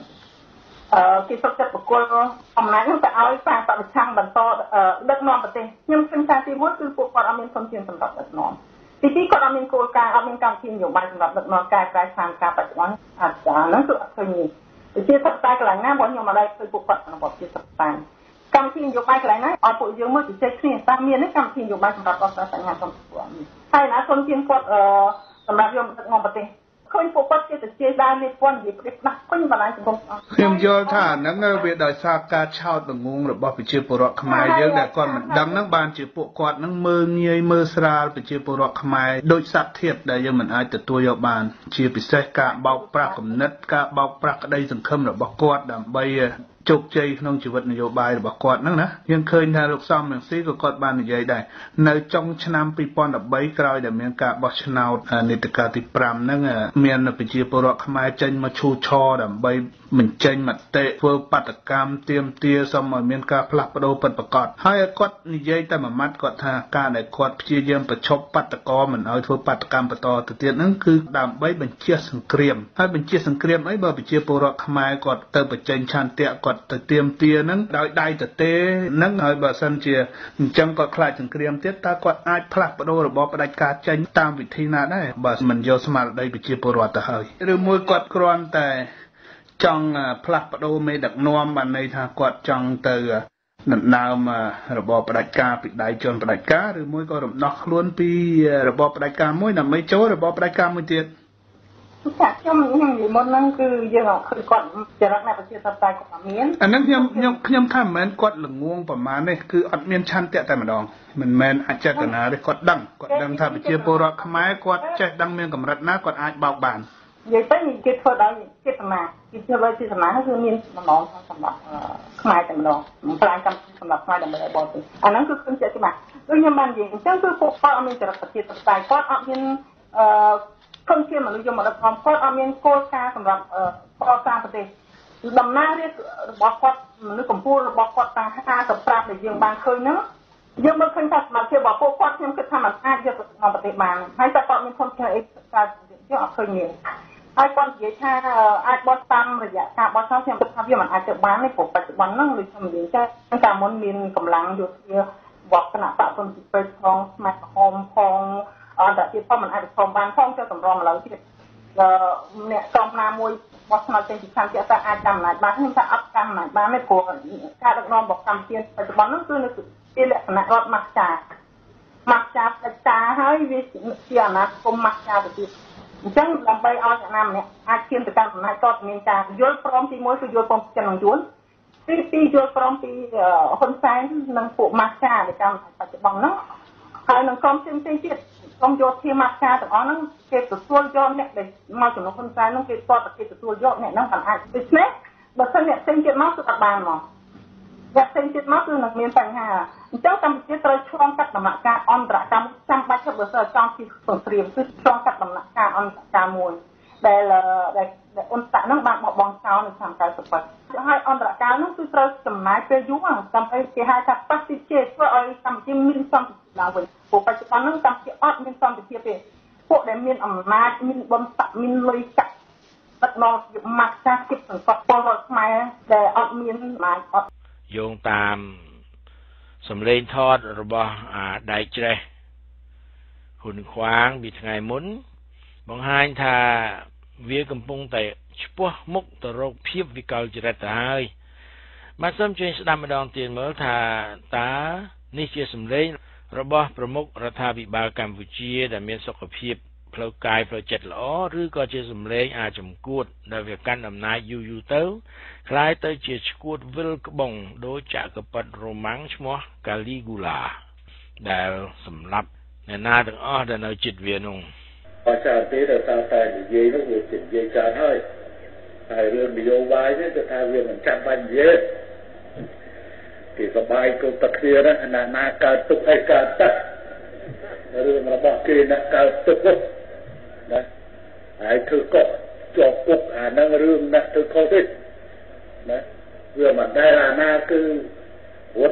ờ cái sọc chật của cô ở mà nó phải ao pha tạo trang bản to đất non bật tên nhưng sinh ra thì mỗi cứ phụ quan amin thông tin sầm đập đất non thì tí còn amin cô ca amin cam thiên nhiều bài sầm đập đất non cài cài sang càiปัจจุบันอาจจะนั่นคือเคยมีที่ทับตายกลางหน้าบอลอยู่มาได้เคยปลุกปัดมาบอกที่ทับตายกำที่อยู่ไปกลางหน้าเอาปุ๋ยเยอะเมื่อที่เช็คนี่ตามเมียนี่กำที่อยู่ไปสำหรับเราสัญญาสมควรใช่นะคนที่กดเอ่อสำหรับยมงงปฏิเคยปลุกปัดที่จะเชื่อได้ในปนหยิบเล็กนักคนยังอะไรสังคมเพียงโยธานักเงาเวดอยซาการชาวตะงงหรือบ่ไปเชื่อปุระขมายเยอะแต่ก่อนมันดังนักบานเชื่อปุกอดนักมือเงยมือสราไปเชื่อปุระขมายโดยสัตว์เทียบได้ยังมันอาจจะตัวยบานเชื่อไปใช้กะเบาปรักกับนัดกะเบาปรักได้สังคมหรือบ่กอดดำใบจุกใจน้องชีวิตนโยบายหรือบ่กอดนั่งนะยังเคยทางลูกซ้อมอย่างซีก็กอดบานใหญ่ได้ในจงชนำปีปอนดับใบกลายแต่เมียนกะบ่ชนาวนิตกาติปรามนั่งเมียนไปเชื่อปุระขมายเจนมาชูชอดับใบมันเจนมาเตะเพื่อปัตกรรมเตรียมเตียสมัยเมียนกาพลักประโดปัดประกอบให้กอดนิยัยแต่มามัดกอดทางการในกอดเพียเยี่ยมประชบปัตกรมันเอาเพื่อปัตกรรมประตอตัวเตียนั่นคือดำใบบัญชีสังเกตให้บัญชีสังเกตไอ้บ่ไปเชื่อปุระขมายกอดเติมไปเจนชันเตะกอดเตรียมเตียนั้นได้ได้แต่เตะนั่งให้บ่สันเชียจังกอดคลายสังเกตเตียตากอดอาจพลักประโดหรือบ่ประดับการเจนตามวิธีนาได้บ่มันโยสมาได้ไปเชื่อปุระแต่เฮยหรือมวยกอดกรอนแต่จังพลักประโดไม่ดักนวมบันในทางกอดจังเตอนันนาวมาระบบประดับการปิดได้จนประดับการหรือมวยก็รบนอกล้วนปีระบบประดับการมวยน่ะไม่โจ้ระบบประดับการมวยเตี้ยจากที่มันยังอยู่บนนั่นคือยังคือก่อนจะรักในประเทศไทยกับเมียนอันนั้นยังยังยังทำเหมือนกอดหลงงวงประมาณนี้คืออัดเมียนชันเตะแต่มาดองมันแมนอาจจะกันนะได้กอดดังกอดดังถ้าไปเชียร์โปรขมายกอดแจกดังเมียนกับรัดนะกอดอาจเบาบานยัยต้องมีเกิดพอได้เกิดสมาเกิดเลยที่สมาก็คือมีมันน้องสำหรับขมายแต่มันน้องมันพลายกำสำหรับขมายแต่มันเลยบอกเลยอันนั้นคือขึ้นเจ้าใช่ไหมโดยยังมันยิงเจ้าคือพวกพ่ออเมริกาประเทศไทยก็อเมริกคนเชื่อมันรู้ยังมันพร้อมก็อเมริกาโคชาสำหรับพ่อสร้างประเทศดำน้าเรียกบอกว่ามันนึกผมพูดบอกว่าต่างห้าสัปดาห์แต่ยังบางเคยเนาะยังมันเคยทำมาเชื่อบอกพวกพ่อยังเคยทำมันอาจจะมาประเทศมาให้แต่ก่อนมีคนเคยการที่ออกเคยมีไอ้คนเยชาไอ้บอสตัมระยะการบอสเขาเชื่อมทำยังมันอาจจะบ้านในปกปัจจุบันนั่งหรือทำอย่างเช่นการมันมีกำลังอยู่ที่บอกขณะปะคนจิตไปทองแมทฮอมพองอันแต่ที่พ่อมันอาจจะทองบานทองเจ้าสำรองเราที่เนี่ยกองนามวยบอสมาเป็นจิตการที่อาจจะอาจจำไหนบ้านที่จะอัพจำไหนบ้านไม่พอการดักนอนบอกจำเพียนปัจจุบันนั่นคือในสุดที่แหละขณะรถมักจ่ามักจ่าประจาให้วิเชียนะกรมมักจ่าแบบนี้จังลำไปเอาจากน้ำเนี่ยอาเทียนแต่การนายก็มีการโยนพร้อมตีมวยคือโยนพร้อมจะนังยุนตีตีโยนพร้อมตีคนซ้ายนังปลูกมักจ่าในการปัจจุบันเนาะใครนังกรมเส้นเส้นเจ็ดกรมโยนที่มักจ่าแต่อ๋อนั่งเก็บตัวโยนเนี่ยเลยมาถึงคนซ้ายนั่งเก็บตัวแต่เก็บตัวโยนเนี่ยนั่งผ่านอ่านดิสเน่บัดเส้นเนี่ยเส้นเจ็ดมากสุดตับบานหรออยากเส้นเจ็ดมากคือนักเรียนปัญหาเจ้าตำรวจตรวจช่วงกัดตำหนักการอันตรกรรมจำบัตรเบอร์เซอร์จองที่ส่งเตรียมคือช่วงกัดตำหนักการอันตรการมวยแต่ละแต่แต่อันตรนั่งบางบอกบองเช้าในทางการสุขภาพให้อันตรการนั่งคือตรวจสมัยเป็นยุคจำไปเกี่ยจับปัสสิเจเพื่อเอาทำที่มีความติดดาวเว้นผู้ปัจจุบันนั่งจำที่อดมีความติดเทียบเป็นพวกដែលមានអំណាចមានបំស័កមានលុយកាក់ដឹកនាំមកចាស់គិតសង្កត់ពលរដ្ឋខ្មែរដែលអត់មានអំណាចអត់យោងតាមសំឡេងថតរបស់អាដៃច្រេះហ៊ុនខ្វាងពីថ្ងៃមុនបង្ហាញថាវាកំពុងតែឆ្ពោះមុខទៅរកភាពវិកលចរិតទៅហើយបាទសូមជួយស្ដាប់ម្ដងទៀតមើលថាតើនេះជាសំឡេងរបស់ប្រមុខរដ្ឋាភិបាលកម្ពុជាដែលមានសុខភាពផ្លូវកាយផ្លូវចិត្តល្អឬក៏ជាសំឡេងអាចចំគួតដែលវាកាន់អំណាចយូរយូរទៅคล้ายទៅជាឈួតវិលក្បងដោយចក្រពត្តិរ៉ូម៉ាំងឈ្មោះកាលីហ្គូឡាដែលសម្រាប់អ្នកណាទាំងអស់ដែលនៅជិតវានោះបើចាទេដល់តាតែនិយាយនោះវានិយាយច្រើនហើយហើយរឿងនយោបាយនេះគឺថាវាមិនចាំបាច់និយាយគេសបាយគ្រប់តែគ្នាណាណាណាកើតទុកឲ្យកើតទឹករឿងរបស់គេណាកើតទុកណាហើយធ្វើកុកជាប់គុកអានឹងរឿងណាធ្វើខុសទេណាវាមិនដែលអាណាគឺវត្ត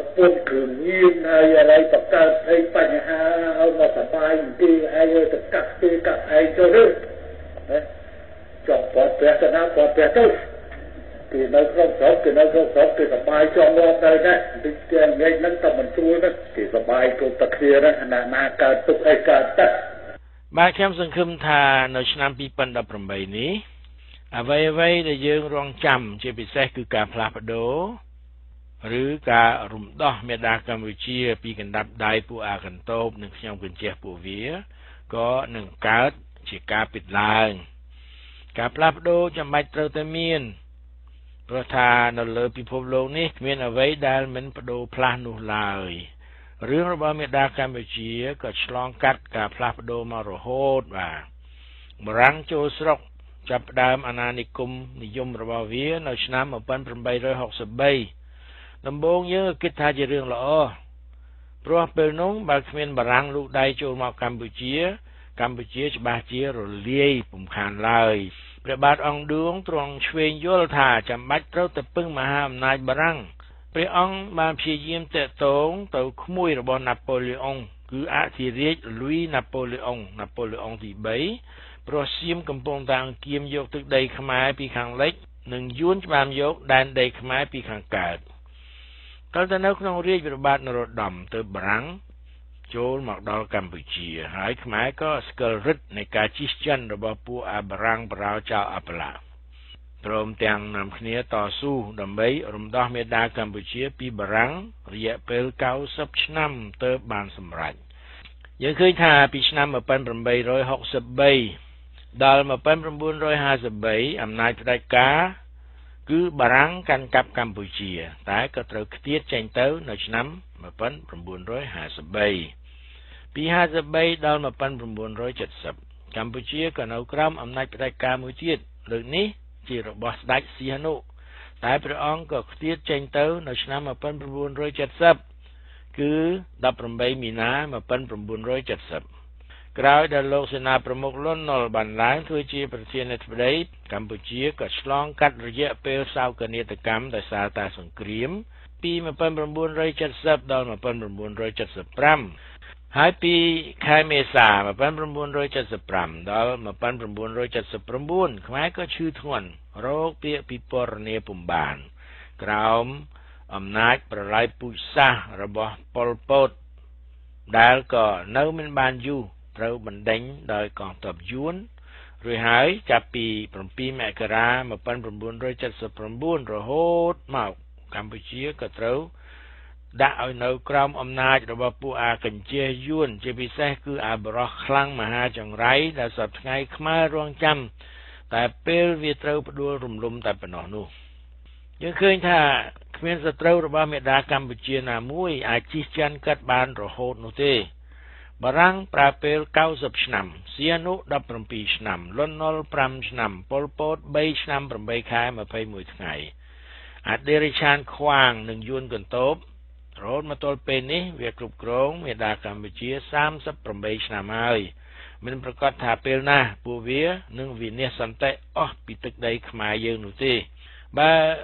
ពុនគ្រឿងញៀនហើយอะไรបង្កើតអីបញ្ហាឲ្យមកសបាយទីឯងទៅកាត់ទីកាត់ឯងទៅឬចង់បត់ព្រះទៅណាបត់ព្រះទៅគឺនៅក្នុងស្រុកគឺនៅក្នុងស្រុកគឺសបាយចង់មកទៅណាទីទាំងនេះនឹងតែមិនស្រួលណាគឺសបាយគ្រប់តែគ្នាណាណាណាកើតទុកអីកើតតែបាទខ្ញុំសង្ឃឹមថានៅឆ្នាំពីរពាន់ដប់ប្រាំបីនេះអ្វីអ្វីដែលយើងរងចាំជាពិសេសគឺការផ្លាស់ប្ដូរឬការរំដោះមេដាកម្ពុជាពីកណ្ដាប់ដៃពួកអាកន្តោបនិងខ្ញុំគញ្ជះពួកវាក៏នឹងកើតជាការពិតឡើងការផ្លាស់ប្ដូរចាំបាច់ត្រូវតែមានព្រោះថានៅលើពិភពលោកនេះគ្មានអ្វីដែលមិនប្ដូរផ្លាស់នោះឡើយរឿងរបស់មេដាកម្ពុជាក៏ឆ្លងកាត់ការផ្លាស់ប្ដូរមករហូតបាទបារាំងចូលស្រុកចាប់ផ្ដើមអាណានិគមនិយមរបស់វានៅឆ្នាំmột nghìn tám trăm sáu mươi baដំបូងយើងគិតថាជារឿងល្អព្រោះពេលនោះបើគ្មានបារាំងលូកដៃចូលមកកម្ពុជាកម្ពុជាច្បាស់ជារលាយពុំខានឡើយព្រះបាទអង្គឌួងទ្រង់ឆ្វេងយល់ថាចាំបាច់ត្រូវតែពឹងមហាអំណាចបារាំងព្រះអង្គបានព្យាយាមតាក់ទងទៅក្មួយរបស់ណាប៉ូលេអុងគឺអធិរាជលុយណាប៉ូលេអុងណាប៉ូលេអុងទីបីព្រោះសៀមកំពុងតែអង្គាមយកទឹកដីខ្មែរពីខាងលិចនិងយួនច្បាមយកដែនដីខ្មែរពីខាងកើតក៏ទៅនៅក្នុងរាជព្រះបាទនរោត្តមទៅបារាំងចូលមកដល់កម្ពុជាហើយខ្មែរក៏ស្គាល់ឫទ្ធិនៃការជិះចិនរបស់ពួកអាបារាំងបរោចៅអបឡាព្រមទាំងនាំគ្នាតស៊ូដើម្បីរំដោះមេដាកម្ពុជាពីបារាំងរយៈពេលเก้าสิบឆ្នាំទើបបានសម្រេចយើងឃើញថាពីឆ្នាំmột nghìn tám trăm sáu mươi baដល់một nghìn chín trăm hai mươi baអំណាចផ្ដាច់ការគឺបារាំងកាន់កាប់កម្ពុជាតែក៏ត្រូវខ្ទាតចេញទៅនៅឆ្នាំmột nghìn chín trăm hai mươi baពីห้าสิบbaដល់một nghìn chín trăm七mươiកម្ពុជាក៏នៅក្រោមអំណាចផ្ដាច់ការមួយទៀតលើកនេះជារបស់ស្ដេចសីហនុតែព្រះអង្គក៏ខ្ទាតចេញទៅនៅឆ្នាំmột nghìn chín trăm七mươiគឺដប់ប្រាំបីមីនាmột nghìn chín trăm七mươiក្រោយដែលលោកសេនាប្រមុខលន់នល់បានឡើងធ្វើជាប្រធានាធិបតីកម្ពុជាក៏ឆ្លងកាត់រយៈពេលសោកនាដកម្មដោយសារតែសង្គ្រាមពីmột nghìn chín trăm七mươiដល់một nghìn chín trăm七mươi lămហើយពីខែមេសាmột nghìn chín trăm七mươi lămដល់một nghìn chín trăm七mươi chínខ្មែរក៏ឈឺធ្ងន់រោគពាក្យពិពណ៌នាពុំបានក្រោមអំណាចប្រល័យពូជសាសន៍របស់ប៉ុលពតដែលក៏នៅមិនបានយូរត្រូវបណ្ដេញដោយកងទ័ពយួនរួចហើយចាប់ពី7មករាmột nghìn chín trăm七mươi chínរហូតមកកម្ពុជាក៏ត្រូវដាក់ឲ្យនៅក្រោមអំណាចរបស់ពួកអាកញ្ជះយួនជាពិសេសគឺអាបរោះខ្លាំងមហាចង្រៃដែលសពថ្ងៃខ្មែររងចាំតែពេលវាត្រូវផ្ដួលរំលំតែប៉ុណ្ណោះនោះយើងឃើញថាគ្មានសត្រូវរបស់មេដាកម្ពុជាណាមួយអាចជិះជាន់កាត់បានរហូតនោះទេបារាំងប្រើពេលเก้าสิบឆ្នាំសៀនុដប់ប្រាំពីរឆ្នាំលន់នល់ប្រាំឆ្នាំប៉ុលពតបីឆ្នាំប្រាំបីខែម្ភៃមួយថ្ងៃអដេរិឆានខ្វាងនិងយួនកន្តោបរហូតមកទល់ពេលនេះវាគ្រប់គ្រងមេដាកម្ពុជាសាមសិបប្រាំបីឆ្នាំហើយមិនប្រកាសថាពេលណាពួកវានឹងវិនាសសន្តិអស់ពីទឹកដីខ្មែរយើងនោះទេបើ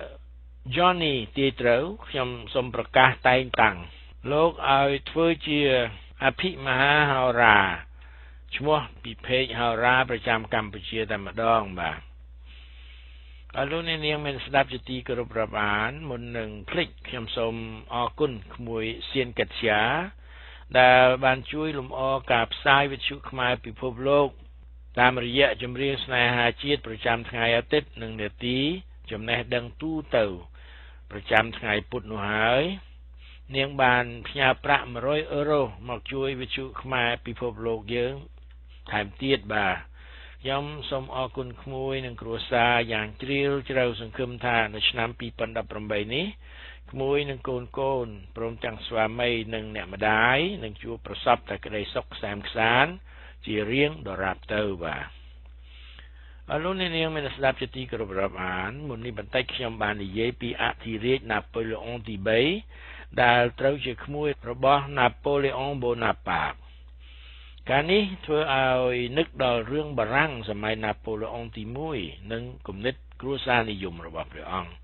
Johnny ទីត្រូវខ្ញុំសូមប្រកាសតែងតាំងលោកឲ្យធ្វើជាអភិមហាហោរាឈ្មោះពីเพจហោរាប្រចាំកម្ពុជាតែម្ដងបាទអរលោកអ្នកនាងមានស្ដាប់ជាទីគោរពរាប់អានមុននឹងភ្លេចខ្ញុំសូមអរគុណក្មួយសៀនកិត្យាដែលបានជួយលំអការផ្សាយវិទ្យុខ្មែរពិភពលោកតាមរយៈចម្រៀងស្នេហាជាតិប្រចាំថ្ងៃអាទិត្យនិងនាទីចំណេះដឹងទូទៅប្រចាំថ្ងៃពុធនោះហើយនាងបានផ្ញើប្រាក់một trămអឺរ៉ូមកជួយវិទ្យុខ្មែរពិភពលោកយើងថែមទៀតបាទខ្ញុំសូមអរគុណក្មួយនិងគ្រួសារយ៉ាងជ្រាលជ្រៅសង្ឃឹមថានៅឆ្នាំពីរពាន់ដប់ប្រាំបីនេះក្មួយនិងកូនកូនព្រមទាំងស្វាមីនិងអ្នកម្ដាយនឹងជួបប្រសពតែក្តីសុខខ្សែមខ្សាន្តជារៀងដរាបទៅបាទអរលោកអ្នកនាងមានស្ដាប់ជាទីគោរពរាប់អានមុននេះបន្តិចខ្ញុំបាននិយាយពីអធិរាជណាប៉ូលេអុងទីបីដែលត្រូវជាក្មួយរបស់ណាប៉ូលេអុងបូណាប៉ាតការនេះធ្វើឲ្យនឹកដល់រឿងបារាំងសម័យណាប៉ូលេអុងទីមួយនិងគំនិតគ្រួសារនិយមរបស់ព្រះអង្គ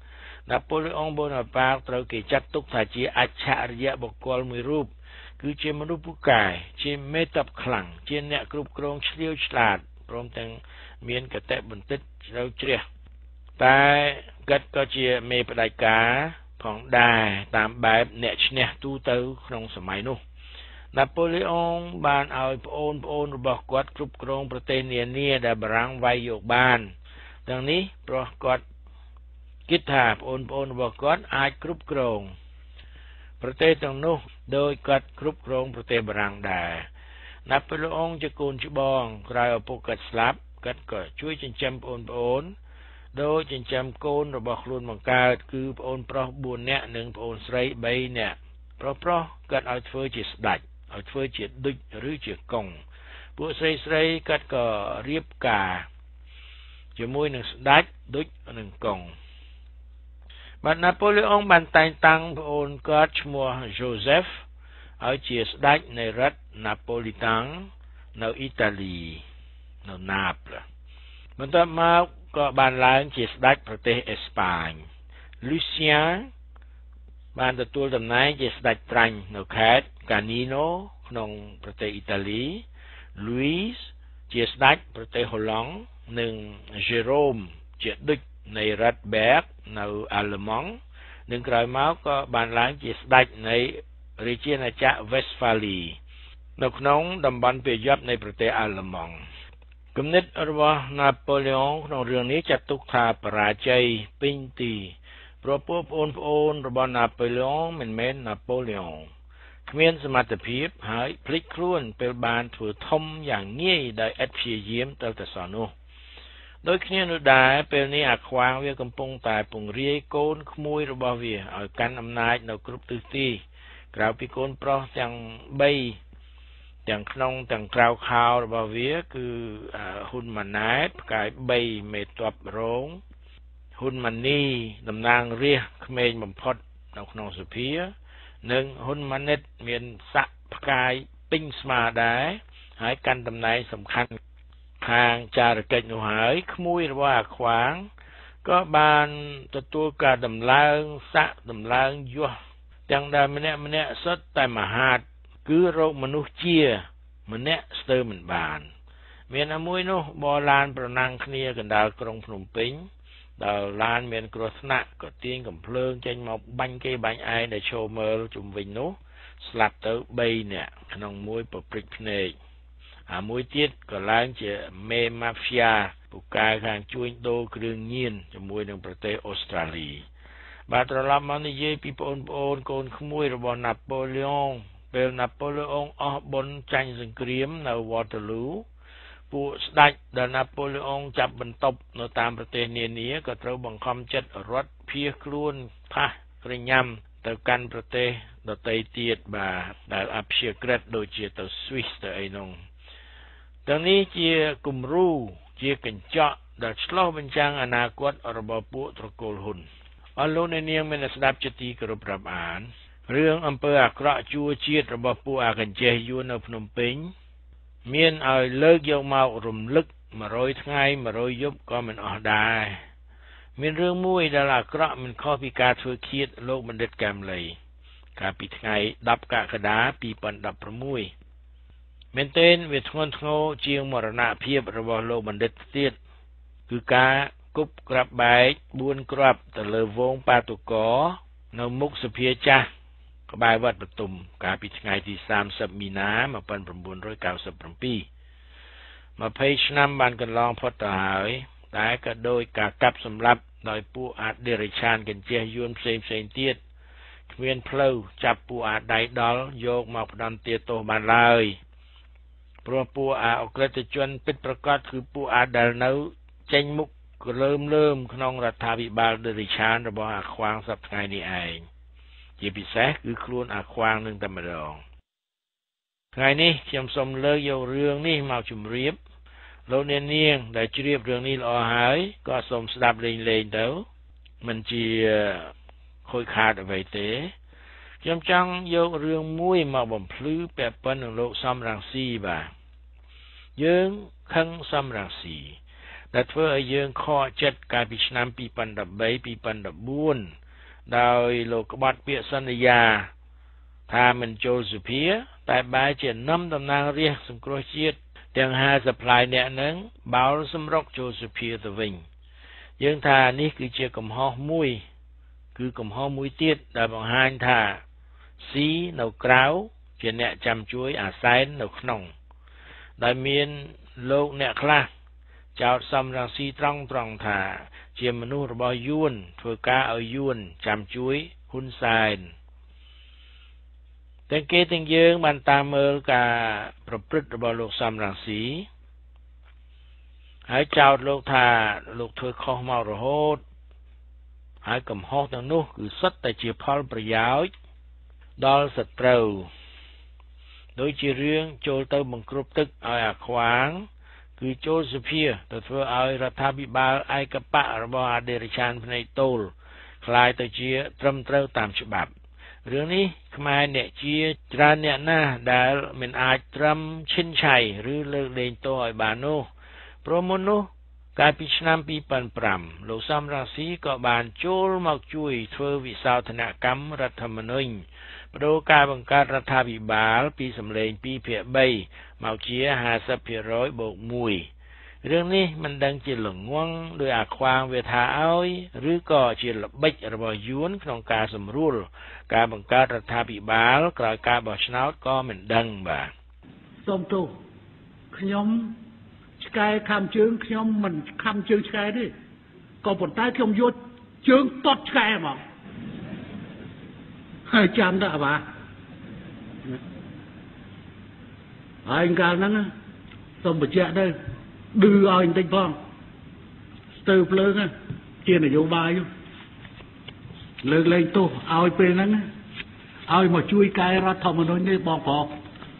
Napoleon Bonaparte ត្រូវគេចាត់ទុកថាជាអច្ឆរិយបុគ្គលមួយរូបគឺជាមនុស្សពូកែជាមេតបខ្លាំងជាអ្នកគ្រប់គ្រងឆ្លៀវឆ្លាតព្រមទាំងមានកតេបន្តិចជ្រៅជ្រះតែគាត់ក៏ជាមេផ្ដាច់ការផងដែរតាមបែបអ្នកឈ្នះទូទៅក្នុងសម័យនោះណាប៉ូឡេអុងបានឲ្យប្អូនប្អូនរបស់គាត់គ្រប់គ្រងប្រទេសនានាដែលបារាំងវាយយកបានទាំងនេះព្រោះគាត់គិតថាប្អូនប្អូនរបស់គាត់អាចគ្រប់គ្រងប្រទេសទាំងនោះដោយគាត់គ្រប់គ្រងប្រទេសបារាំងដែរណាប៉ូឡេអុងជាកូនច្បងក្រោយឪពុកគាត់ស្លាប់គាត់ក៏ជួយចិញ្ចឹមប្អូនប្អូនដោយចិញ្ចឹមកូនរបស់ខ្លួនបង្កើតគឺប្អូនប្រុសបួននាក់និងប្អូនស្រីបីនាក់ប្រុសប្រុសគាត់ឲ្យធ្វើជាស្ដេចឲ្យធ្វើជាឌុចឬជាកុងពួកស្រីស្រីគាត់ក៏រៀបការជាមួយនឹងស្ដេចឌុចនិងកុងបាទណាប៉ូឡេអុងបានតែងតាំងប្អូនគាត់ឈ្មោះ Joseph ឲ្យជាស្ដេចនៃរដ្ឋណាប៉ូលីតាំងនៅអ៊ីតាលីនៅណាបលបន្ទាប់មកក៏បានឡើងជាស្ដេចប្រទេសអេស្ប៉ាញ Lucien បានទទួលតំណែងជាស្ដេចត្រាញ់នៅខេត្ត Canino ក្នុងប្រទេសអ៊ីតាលី Louis ជាស្ដេចប្រទេសហូឡង់និង Jérôme ជាឌុចនៃរដ្ឋ Berg នៅអាល្លឺម៉ង់និងក្រោយមកក៏បានឡើងជាស្ដេចនៃរាជាណាចក្រ Westphalia នៅក្នុងតំបន់ពាយ័ព្យនៃប្រទេសអាល្លឺម៉ង់គំនិតរបស់ណាប៉ូឡេអុងក្នុងរឿងនេះចាត់ទុកថាបរាជ័យពេញទីព្រោះពួកប្អូនប្អូនរបស់ណាប៉ូឡេអុងមិនមែនណាប៉ូឡេអុងគ្មានសមត្ថភាពហើយភ្លេចខ្លួនពេលបានធ្វើធំយ៉ាងងាយដោយឥតព្យាយាមទៅតែសោះនោះដោយគ្នានោះដែរពេលនេះអាខ្វាងវាកំពុងតែពង្រាយកូនក្មួយរបស់វាឲ្យកាន់អំណាចនៅគ្រប់ទិសទីក្រៅពីកូនប្រុសទាំងបីទាំងក្នុងទាំងក្រៅខោរបស់វាគឺហ៊ុនម៉ាណែតផ្កាយបីមេតបរងហ៊ុនម៉ានីតំណាងរាស្ត្រក្មេងបំផុតនៅក្នុងសភានិងហ៊ុនម៉ាណិតមានស័ក្តិផ្កាយពេញស្មាដែរហើយកាន់តំណែងសំខាន់ខាងចារកិច្ចនោះហើយក្មួយរបស់អាខ្វាងក៏បានទទួលការដំឡើងស័ក្តិដំឡើងយសទាំងដែលម្នាក់ម្នាក់សុទ្ធតែមហាតគឺរោគមនុស្សជាម្នាក់ស្ទើរមិនបានមានតែមួយនោះបរឡានប្រណាំងគ្នាកណ្ដាលក្រុងភ្នំពេញដល់ឡានមានគ្រោះថ្នាក់ក៏ទាញកំភ្លើងចេញមកបាញ់គេបាញ់ឯងដែលឈរមើលជុំវិញនោះស្លាប់ទៅបីនាក់ក្នុងមួយប្រព្រឹត្តភ្នែកអាមួយទៀតក៏ឡើងជាមេម៉ាហ្វ្យាពូកែខាងជួញដូរគ្រឿងញៀនជាមួយនឹងប្រទេសអូស្ត្រាលីបាទត្រឡប់មកនិយាយពីប្អូនប្អូនកូនក្មួយរបស់ណាប៉ូឡេអុងពេលណាប៉ូឡេអុងអស់បុណ្យចាញ់សង្គ្រាមនៅ Waterloo ពួកស្ដេចដែលណាប៉ូឡេអុងចាប់បន្ទប់នៅតាមប្រទេសនានាក៏ត្រូវបង្ខំចិត្តរត់ភៀសខ្លួនផាសក្រញ៉ាំទៅកាន់ប្រទេសដទៃទៀតបាទដែលអព្យាក្រឹតដូចជាទៅ Swiss ទៅអីនោះទាំងនេះជាគំរូជាកញ្ចក់ដែលឆ្លុះបញ្ចាំងអនាគតរបស់ពួកត្រកូលហ៊ុនអស់លោកអ្នកនាងមានស្ដាប់ជាទីគោរពរាប់អានរឿងអំពើអាក្រក់ជួជាតិរបស់ពួកអាកញ្ចេះយួននៅភ្នំពេញមានឲ្យលើកយកមករំលឹក100ថ្ងៃ100យប់ក៏មិនអស់ដែរមានរឿងមួយដែលអាក្រក់មិនខុសពីការធ្វើឃាតលោកបណ្ឌិតកែមលីកាលពីថ្ងៃដប់កក្កដាពីរពាន់ដប់ប្រាំមួយមែនទែនវាធ្ងន់ធ្ងរជាងមរណភាពរបស់លោកបណ្ឌិតទៀតគឺការគប់ក្រាប់បែកបួនគ្រាប់ទៅលើវងបាតុករនៅមុខសភាចាស់ក្បែរវត្តបទុមកាលពីថ្ងៃទីសាមសិបមីនា១៩៩៧ ម្ភៃឆ្នាំបានកន្លងផុតទៅហើយតែក៏ដោយការកាប់សម្លាប់ដោយពួកអដិរិឆានកញ្ចេះយួនផ្សេងផ្សេងទៀតគ្មានផ្លូវចាប់ពួកអាដៃដល់យកមកផ្ដន្ទាទោសបានឡើយព្រោះពួកអាអក្រិតជនពិតប្រាកដគឺពួកអាដែលនៅចេញមុខក្លើមលើមក្នុងរដ្ឋាភិបាលដិរិឆានរបស់អាខ្វាងសប្តាហ៍នេះឯងជាពិសេសគឺខ្លួនអាខ្វាងនឹងតែម្ដងថ្ងៃនេះខ្ញុំសូមលើកយករឿងនេះមកជម្រាបលោកអ្នកនាងដែលជ្រាបរឿងនេះល្អហើយក៏សូមស្ដាប់លេងលេងទៅមិនជាខូចខាតអ្វីទេខ្ញុំចង់យករឿងមួយមកបំភ្លឺពាក់ព័ន្ធនឹងលោកសំរងស៊ីបាទយើងខឹងសំរងស៊ីដែលធ្វើឲ្យយើងខកចិត្តកាលពីឆ្នាំពីរពាន់ដប់បី ពីរពាន់ដប់បួនដោយលោកក្បត់ពាក្យសន្យាថាមិនចូលសភាតែបែរជានាំតំណាងរាស្ត្រសង្គ្រោះជាតិទាំងห้าសិបផ្លាយអ្នកនឹងបោលសម្រុកចូលសភាទៅវិញយើងថានេះគឺជាកំហុសមួយគឺកំហុសមួយទៀតដែលបង្ហាញថាស៊ីនៅក្រៅជាអ្នកចាំជួយអាសែននៅក្នុងដែលមានលោកអ្នកខ្លះចោទសំរងស៊ីត្រង់ត្រង់ថាជាមនុស្សរបស់យួនធ្វើការឲ្យយួនចាំជួយហ៊ុនសែនតែគេទាំងយើងបានតាមមើលការប្រព្រឹត្តរបស់លោកសំរងស៊ីហើយចោទលោកថាលោកធ្វើខុសមករហូតហើយកំហុសទាំងនោះគឺសុទ្ធតែជាផលប្រយោជន៍ដល់សត្រូវដូចជារឿងចូលទៅបង្ក្រប់ទឹកឲ្យអាខ្វាងគឺចូលសភាទៅធ្វើឲ្យរដ្ឋាភិបាលឯកបៈរបស់អតីតឆានភ្នែកតូលคล้ายទៅជាត្រឹមត្រូវតាមច្បាប់រឿងនេះខ្មែរអ្នកជាច្រើនអ្នកណាស់ដែលមិនអាចត្រឹមឈិនឆៃឬលើកលែងទោសឲ្យបាននោះព្រោះមុននោះកាលពីឆ្នាំពីរពាន់ប្រាំលោកសំរងស៊ីក៏បានចូលមកជួយធ្វើវិសោធនកម្មរដ្ឋធម្មនុញ្ញបដូរការបង្កើតរដ្ឋាភិបាលពីសម្លេងពីរភាគបីមកជាห้าสิบភាគរយបូកមួយរឿងនេះមិនដឹងជាល្ងងដោយអាខ្វាងវាថាឲ្យឬក៏ជាល្បិចរបស់យួនក្នុងការសម្រួលការបង្កើតរដ្ឋាភិបាលក្រោយការបោះឆ្នោតក៏មិនដឹងបាទសូមទោសខ្ញុំឆ្កែខំជើងខ្ញុំមិនខំជើងឆ្កែទេក៏ប៉ុន្តែខ្ញុំយកជើងតត់ឆ្កែមកហើយចាំតើបាទហើយកាលហ្នឹងសូមបញ្ជាក់ទៅឌឺឲ្យបន្តិចផងស្ទើរភ្លើងជានយោបាយលើកលែងទោសឲ្យពេលហ្នឹងឲ្យមកជួយកែរដ្ឋធម្មនុញ្ញនេះបងប្រុស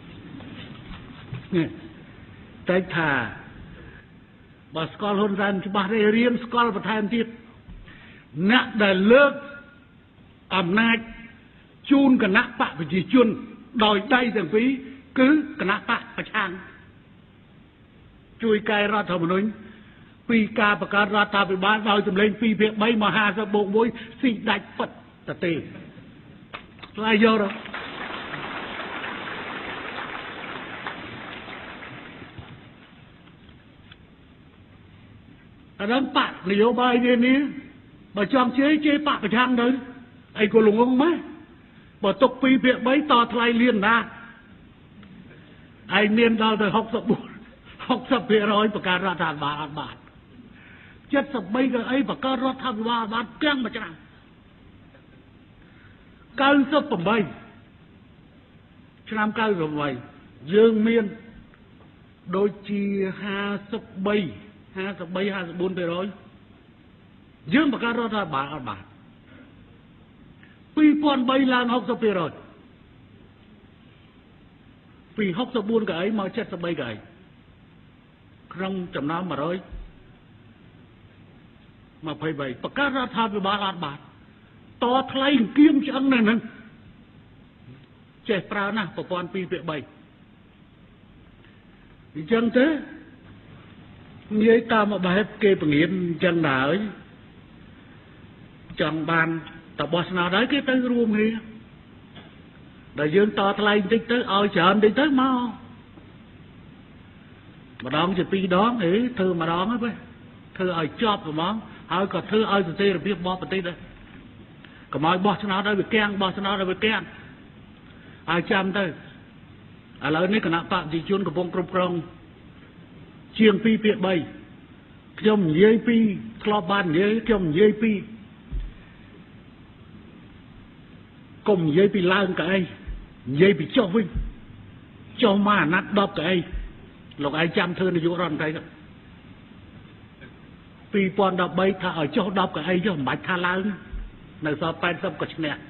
នេះតែថាបើស្គាល់ហ៊ុនសែនច្បាស់ទេរៀនស្គាល់បន្ថែមទៀតអ្នកដែលលើកអំណាចជូនគណៈបកប្រជាជនដោយដៃទាំងពីរគឺគណៈបកប្រឆាំងជួយកែរដ្ឋធម្មនុញ្ញពីការបង្កើតរដ្ឋាភិបាលដោយសម្លេងពីរភាគបីមកห้าสิบบូកមួយស៊ីដាច់ពិតទៅទេស្លាយយកទៅអានឹងបកនយោបាយនេះនេះបើចង់ជេរជេរបកប្រឆាំងទៅអីក៏លងងម៉េះបើទុកពីរភាគបីតថ្លៃលៀនណាឯងមានដល់ទៅหกสิบbốn หกสิบភាគរយបង្កើតរដ្ឋាភិបាលអត់បានเจ็ดสิบបីក៏អីបង្កើតរដ្ឋាភិបាលបានទាំងមួយឆ្នាំเก้าสิบแปดឆ្នាំเก้าสิบแปดយើងមានដូចជាห้าสิบสาม ห้าสิบสาม ห้าสิบสี่ភាគរយយើងបង្កើតរដ្ឋាភិបាលអត់បានពីរពាន់បីឡើងหกสิบភាគរយពីหกสิบสี่ក៏អីមកเจ็ดสิบสามក៏អីក្នុងចំណោមmột trămยี่สิบสามបង្កើតរដ្ឋាភិបាលអត់បានតថ្លៃគៀមឆ្អឹងហ្នឹងចេះប្រើណាស់ប្រព័ន្ធពីរភាគបីអញ្ចឹងទៅនិយាយតាមបែបគេបង្រៀនអញ្ចឹងដែរចង់បានតបោះឆ្នោតហើយគេទៅរួមគ្នាដែលយើងតថ្លៃបន្តិចទៅឲ្យច្រើនបន្តិចទៅមកម្ដងជាពីរដងអេធ្វើម្ដងទៅធ្វើឲ្យជាប់ហ្មងហើយក៏ធ្វើឲ្យស្ថិរភាពរបស់ប្រទេសដែរកុំឲ្យបោះឆ្នោតឲ្យវាគាំងបោះឆ្នោតឲ្យវាគាំងឲ្យចាំទៅឥឡូវនេះគណៈបកប្រជាជនកំពុងគ្រប់គ្រងជាងពីរភាគបីខ្ញុំនិយាយពីធ្លាប់បាននិយាយខ្ញុំនិយាយពីកុំនិយាយពីឡើងកៅអីនិយាយពីចុះវិញចុះមកអាណត្តិដប់កៅអីលោកឯងចាំធ្វើនាយករដ្ឋមន្ត្រីទៅពីរពាន់ដប់បីថាឲ្យចុះដប់កៅអីចុះមិនបាច់ថាឡើងនៅសល់แปดสิบក៏ឈ្នះ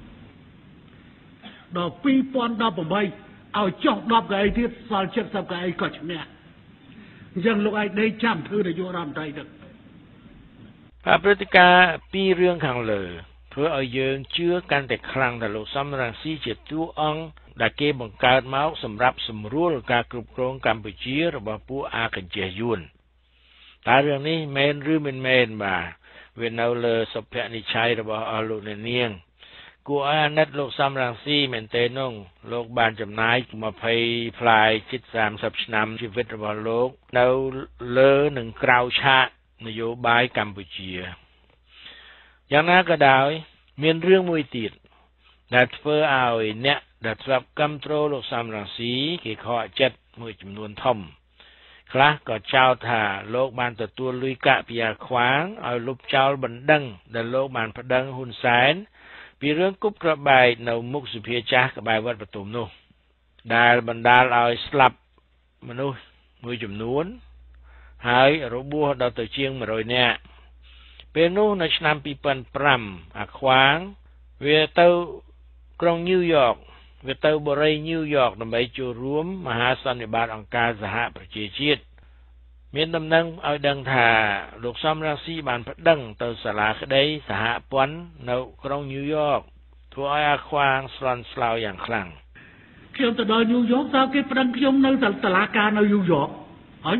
ដល់ពីរពាន់ដប់ប្រាំឲ្យចុះដប់កៅអីទៀតសល់เจ็ดสิบកៅអីក៏ឈ្នះអញ្ចឹងលោកឯងដេកចាំធ្វើនាយករដ្ឋមន្ត្រីទៅព្រឹត្តិការណ៍ពីររឿងខាងលើធ្វើឲ្យយើងជឿកាន់តែខ្លាំងថាលោកសំរងស៊ីជាតួអង្គដែលគេបង្កើតមកសម្រាប់សម្រួលការគ្រប់គ្រងកម្ពុជារបស់ពួកអាកញ្ចេះយួនตาเรื่องนี้แม่นหรือមិនមែនបាទវានៅលើសុភនិច្ឆ័យរបស់អស់លោកអ្នកនាងគួរឲ្យអាណិតលោកសំរងស៊ីមែនទេនោះលោកបានចំណាយยี่สิบផ្លាយជិតสามสิบឆ្នាំជីវិតរបស់លោកនៅលើនឹងក្រៅឆាកនយោបាយកម្ពុជាយ៉ាងណាក៏ដោយមានរឿងមួយទៀតដែលធ្វើឲ្យអ្នកដែលស្រាប់គ្រប់គ្រងលោកសំរងស៊ីគេខកចិត្តមួយចំនួនធំខ្លះក៏ចោទថាលោកបានទទួលលុយកាក់ពីអាខ្វាងឲ្យលុបចោលបណ្ដឹងដែលលោកបានប្តឹងហ៊ុនសែនពីរឿងគប់ក្របបែកនៅមុខសភាចាស់ក្បែរវត្តបទុមនោះដែលបណ្ដាលឲ្យស្លាប់មនុស្សមួយចំនួនហើយរបួសដល់ទៅជាងmột trămនាក់ពេលនោះនៅឆ្នាំยี่สิบห้าអាខ្វាងវាទៅក្រុងញូវយ៉កវាទៅបូរីញូវយ៉កដើម្បីចូលរួមមហាសន្និបាតអង្គការសហប្រជាជាតិមានដំណឹងឲ្យដឹងថាលោកសំរងស៊ីបានប្តឹងទៅសាលាក្តីសហព័ន្ធនៅក្រុងញូវយ៉កធ្វើឲ្យអាខ្វាងស្លន់ស្លោយ៉ាងខ្លាំងខ្ញុំទៅដល់ញូវយ៉កតើគេប្តឹងខ្ញុំនៅសាលាការនៅញូវយ៉កហើយ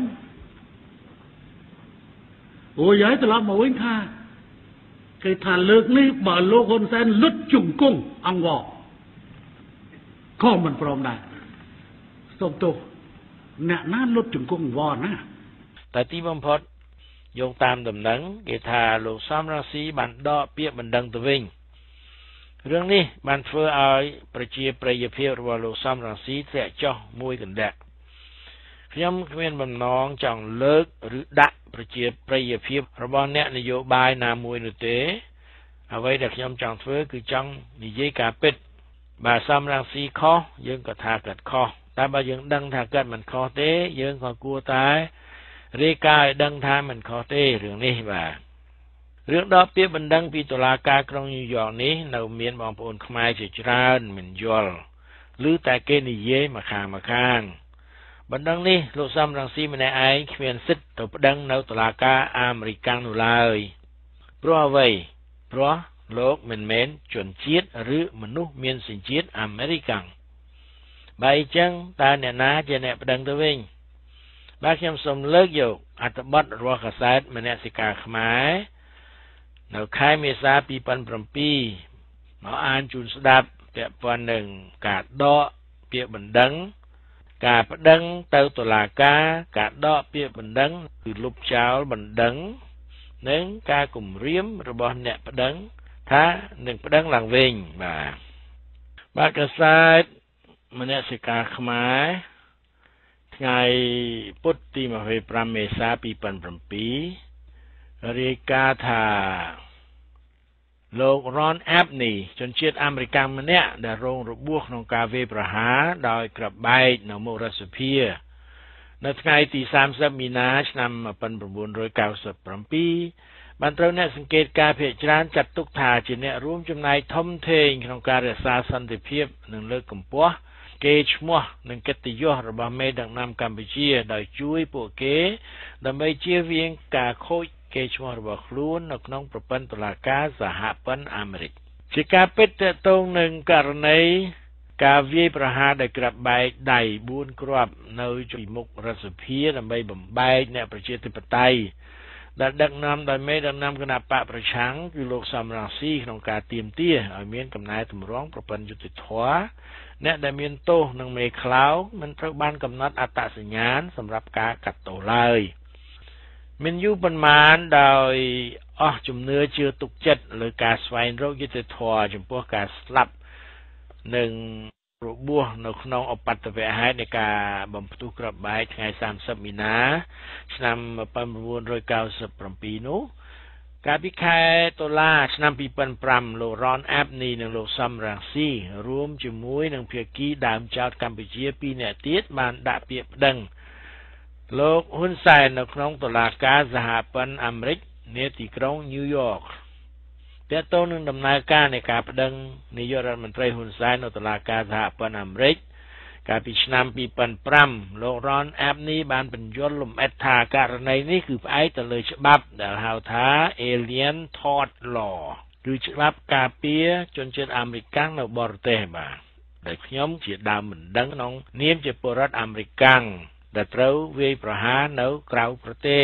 អូយហើយត្រឡប់មកវិញថាគេថាលើកនេះបើលោកហ៊ុនសែនលុតជង្គង់អង្គវក៏មិនព្រមដែរសុំទោសអ្នកណាលុតជង្គង់អង្គវណាតែទីបំផុតយោងតាមដំណឹងគេថាលោកសំរងស៊ីបានដកពាក្យបណ្ដឹងទៅវិញរឿងនេះបានធ្វើឲ្យប្រជាប្រិយភាពរបស់លោកសំរងស៊ីធ្លាក់ចុះមួយកណ្ដាក់ខ្ញុំគ្មានបំណងចង់លើកឬដាក់ប្រជាប្រិយភាពរបស់អ្នកនយោបាយណាមួយនោះទេអ្វីដែលខ្ញុំចង់ធ្វើគឺចង់និយាយការពិតបើសំរងស៊ីខុសយើងក៏ថាគាត់ខុសតែបើយើងដឹងថាគាត់មិនខុសទេយើងក៏គួរតែរាយការណ៍ឲ្យដឹងថាមិនខុសទេរឿងនេះបាទរឿងដកពាក្យបណ្ដឹងពីតុលាការក្រុងញូវយ៉កនេះនៅមានបងប្អូនខ្មែរជាច្រើនមិនយល់ឬតែគេនិយាយមកខាងមកខាងបណ្ដឹងនេះលោកសំរងស៊ីម្នាក់ឯងគ្មានសិទ្ធិទៅប្តឹងនៅតុលាការអាមេរិកនោះឡើយព្រោះអ្វីព្រោះលោកមិនមែនជនជាតិឬមនុស្សមានសញ្ជាតិអាមេរិកបើអញ្ចឹងតើអ្នកណាជាអ្នកប្តឹងទៅវិញបាទខ្ញុំសូមលើកយកអត្ថបទរបស់កាសែតមនសិការខ្មែរនៅខែមេសាยี่สิบเจ็ดមកអានជូនស្ដាប់ពាក់ព័ន្ធនឹងការដកពាក្យបណ្ដឹងការប្តឹងទៅតុលាការការដកពាក្យបណ្ដឹងគឺលុបចោលបណ្ដឹងនិងការគំរាមរបស់អ្នកប្តឹងថានឹងប្តឹងឡើងវិញបាទបាទកាសែតមនសិការខ្មែរថ្ងៃពុធទីยี่สิบห้าមេសាยี่สิบเจ็ดរាយការណ៍ថាលោក Ron Abney ជនជាតិអាមេរិកម្នាក់ដែលរងរបួសក្នុងការវាយប្រហារដោយក្របបែកនៅមុខរដ្ឋសភានៅថ្ងៃទីสามสิบមីនាឆ្នាំmột nghìn chín trăm chín mươi bảyបានត្រូវអ្នកសង្កេតការណ៍ភាគច្រើនចាត់ទុកថាជាអ្នករួមចំណែកធំធេងក្នុងការរក្សាសន្តិភាពនិងលើកកម្ពស់កេរ្តិ៍ឈ្មោះនិងកិត្តិយសរបស់មេដឹកនាំកម្ពុជាដោយជួយពួកគេដើម្បីជៀសវាងការខូចកេរ្តិ៍ឈ្មោះរបស់ខ្លួននៅក្នុងប្រព័ន្ធតុលាការសហព័ន្ធអាមេរិកជាការពិតទាក់ទងនឹងករណីការវាយប្រហារដោយក្របបែកដៃបួនគ្រាប់នៅពីមុខរដ្ឋសភាដើម្បីបំបែកអ្នកប្រជាធិបតេយ្យដែលដឹកនាំដោយមេដឹកនាំគណបកប្រឆាំងគឺលោកសំរងស៊ីក្នុងការទាមទារឲ្យមានកំណែទម្រង់ប្រព័ន្ធយុត្តិធម៌អ្នកដែលមានទោសនឹងមេខ្លោងមិនត្រូវបានកំណត់អត្តសញ្ញាណសម្រាប់ការកាត់ទោសឡើយមិនយូរប៉ុន្មានដោយអស់ជំនឿជឿទុកចិត្តលើការស្វែងរកយុត្តិធម៌ចំពោះការស្លាប់និងរបួសនៅក្នុងឧបទ្ទវហេតុនៃការបំផ្ទុះក្របបែកថ្ងៃสามสิบមីនាឆ្នាំmột nghìn chín trăm chín mươi bảyនោះកាលពីខែតុលាឆ្នាំยี่สิบห้าលោក Ron Abney និងលោកសំរងស៊ីរួមជាមួយនឹងភាគីដើមចោតកម្ពុជាពីរនាក់ទៀតបានដាក់ពាក្យប្តឹងលោកហ៊ុនសែននៅក្នុងតុលាការសហព័ន្ធអាមេរិកនាទីក្រុងញូវយ៉កទាក់ទងនឹងដំណើរការនៃការប្តឹងនាយករដ្ឋមន្ត្រីហ៊ុនសែននៅតុលាការសហព័ន្ធអាមេរិកកាលពីឆ្នាំยี่สิบห้าលោក Ron Abney បានបញ្យល់លម្អិតថាករណីនេះគឺផ្អែកទៅលើច្បាប់ដែលហៅថា Alien Tort Law គឺច្បាប់ការពារជនជាតិអាមេរិកនៅបរទេសបាទដែលខ្ញុំជាដើមមិនដឹងក្នុងនាមជាពលរដ្ឋអាមេរិកដែលត្រូវវាយប្រហារនៅក្រៅប្រទេសខ